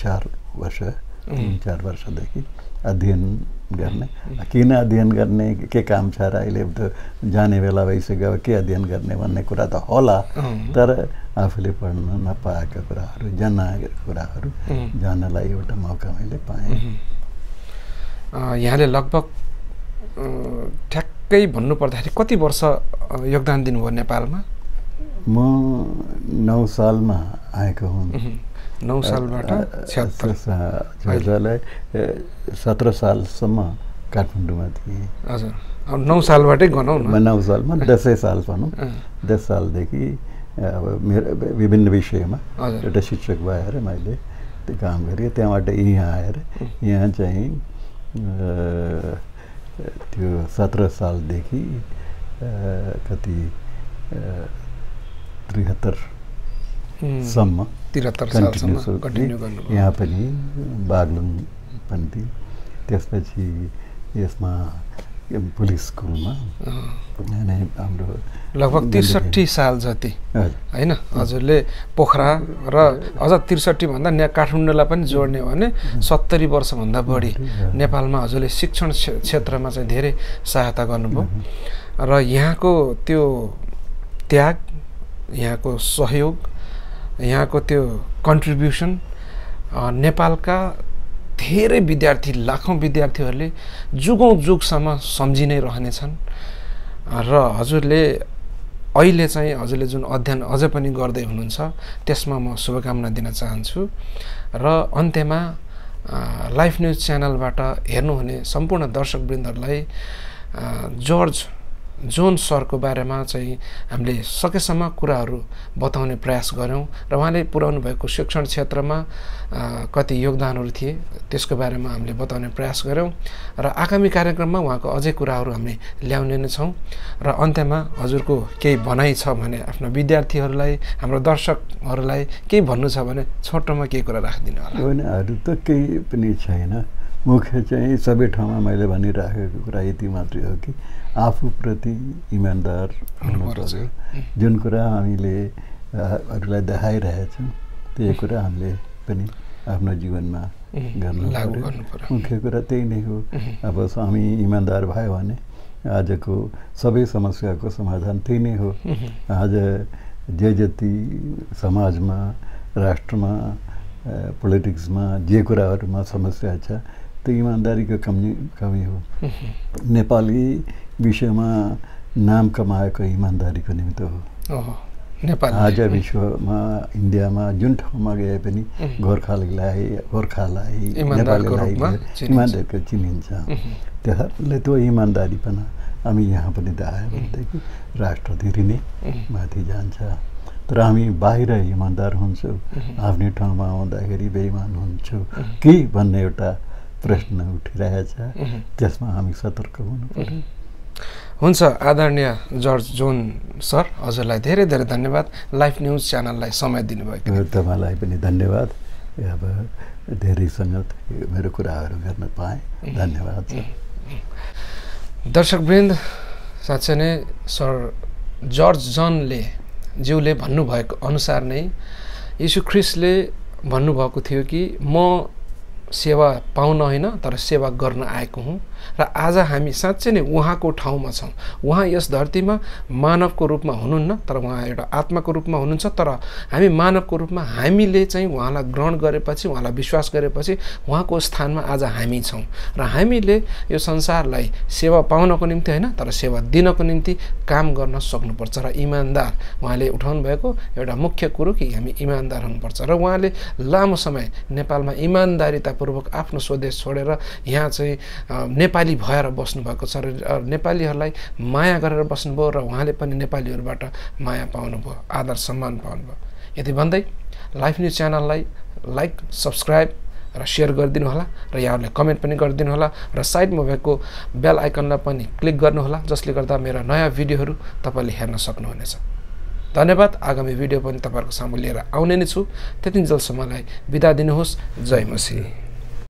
3-4 वर्षदेखि अध्ययन गर्ने। किन अध्ययन गर्ने, के काम छ र अहिले त जाने बेला भइसक्यो, के अध्ययन गर्ने भन्ने कुरा त होला, तर आफूले पढ्न नपाएका कुराहरू, जान्नका कुराहरू जान्नलाई एउटा मौका मैले पाएँ। यहाँले लगभग ठ्याक्कै भन्नुपर्दाखेरि कति वर्ष योगदान दिनुभयो नेपालमा? म 9 सालमा आएको हुँ। 9 सालबाट 17 सालसम्म काठमाडौँमा थिएँ। हजुर, अब 9 सालबाटै गनौँ न। 9 सालमा 10 साल भनौँ, 10 सालदेखि अब मेरो विभिन्न विषयमा एउटा शिक्षक भएर मैले त्यो काम गरेँ। त्यहाँबाट यहाँ आएर यहाँ चाहिँ त्यो 17 सालदेखि कति 73सम्म 73 सालसम्म कन्टिन्यू गर्नुभयो। यहाँ पनि बागलुङ पनि थिएँ। त्यसपछि यसमा पुलिस स्कुलमा हाम्रो लगभग 63 साल जति होइन हजुरले पोखरा र अझ 63 भन्दा काठमाडौँलाई पनि जोड्ने हो भने 70 वर्षभन्दा बढी नेपालमा हजुरले शिक्षण क्षेत्रमा चाहिँ धेरै सहायता गर्नुभयो र यहाँको त्यो त्याग, यहाँको सहयोग, यहाँको त्यो कन्ट्रिब्युसन नेपालका धेरै विद्यार्थी, लाखौँ विद्यार्थीहरूले जुगौँ जुगसम्म सम्झि नै रहनेछन् र हजुरले अहिले चाहिँ हजुरले जुन अध्ययन अझ पनि गर्दै हुनुहुन्छ त्यसमा म शुभकामना दिन चाहन्छु। र अन्त्यमा लाइफ न्युज च्यानलबाट हेर्नुहुने सम्पूर्ण दर्शकवृन्दहरूलाई जर्ज जोन सरको बारेमा चाहिँ हामीले सकेसम्म कुराहरू बताउने प्रयास गऱ्यौँ र उहाँले पुर्याउनु भएको शिक्षण क्षेत्रमा कति योगदानहरू थिए त्यसको बारेमा हामीले बताउने प्रयास गऱ्यौँ र आगामी कार्यक्रममा उहाँको अझै कुराहरू हामी ल्याउने नै छौँ। र अन्त्यमा हजुरको केही भनाइ छ भने आफ्नो विद्यार्थीहरूलाई, हाम्रो दर्शकहरूलाई केही भन्नु छ भने छोटोमा केही कुरा राखिदिनु होला। होइन, अरू त केही पनि छैन। मुख्य चाहिँ सबै ठाउँमा मैले भनिराखेको कुरा यति मात्रै हो कि आफूप्रति इमान्दार हुनुपर्छ। जुन कुरा हामीले अरूलाई देखाइरहेछौँ त्यही कुरा हामीले पनि आफ्नो जीवनमा गर्नुपर्छ। मुख्य कुरा त्यही नै हो। अब हामी इमान्दार भयो भने आजको सबै समस्याको समाधान त्यही नै हो। आज जे जति समाजमा, राष्ट्रमा, पोलिटिक्समा जे कुराहरूमा समस्या छ त्यो इमान्दारीको कमी हो। नेपाली विश्वमा नाम कमाएको इमान्दारीको निमित्त हो। आज विश्वमा, इन्डियामा जुन ठाउँमा गए पनि गोर्खालाई नेपालीलाई इमान्दारीको चिनिन्छ। त्यसले त्यो इमान्दारीपना हामी यहाँ पनि देखायो भनेदेखि राष्ट्र धेरै नै माथि जान्छ। तर हामी बाहिर इमान्दार हुन्छौँ, आफ्नै ठाउँमा आउँदाखेरि बेइमान हुन्छौँ कि भन्ने एउटा प्रश्न उठिरहेछ। त्यसमा हामी सतर्क हुनु पर्यो। हुन्छ, आदरणीय जर्ज जोन सर, हजुरलाई धेरै धेरै धन्यवाद लाइफ न्युज च्यानललाई समय दिनुभएको। तपाईँलाई पनि धन्यवाद। अब धेरैसँग मेरो कुराहरू गर्न पाएँ। धन्यवाद सर। दर्शकवृन्द, साँच्चै नै सर जर्ज जनले ज्यूले भन्नुभएको अनुसार नै यीशु ख्रिस्टले भन्नुभएको थियो कि म सेवा पाउन होइन तर सेवा गर्न आएको हुँ र आज हामी साँच्चै नै उहाँको ठाउँमा छौँ। उहाँ यस धरतीमा मानवको रूपमा हुनुहुन्न तर उहाँ एउटा आत्माको रूपमा हुनुहुन्छ। तर हामी मानवको रूपमा हामीले चाहिँ उहाँलाई ग्रहण गरेपछि, उहाँलाई विश्वास गरेपछि उहाँको स्थानमा आज हामी छौँ र हामीले यो संसारलाई सेवा पाउनको निम्ति होइन तर सेवा दिनको निम्ति काम गर्न सक्नुपर्छ र इमान्दार उहाँले उठाउनु भएको एउटा मुख्य कुरो कि हामी इमान्दार हुनुपर्छ। र उहाँले लामो समय नेपालमा इमान्दारितापूर्वक आफ्नो स्वदेश छोडेर यहाँ चाहिँ नेपाली भएर बस्नुभएको छ र नेपालीहरूलाई माया गरेर बस्नुभयो र उहाँले पनि नेपालीहरूबाट माया पाउनुभयो, आदर सम्मान पाउनुभयो। यति भन्दै लाइफ न्युज च्यानललाई लाइक, सब्सक्राइब र सेयर गरिदिनु होला र यहाँहरूले कमेन्ट पनि गरिदिनु होला र साइडमा भएको बेल आइकनलाई पनि क्लिक गर्नुहोला, जसले गर्दा मेरा नयाँ भिडियोहरू तपाईँले हेर्न सक्नुहुनेछ। धन्यवाद। आगामी भिडियो पनि तपाईँहरूको सामु लिएर आउने नै छु। त्यतिन्जेलसम्मलाई बिदा दिनुहोस्। जय मसीह।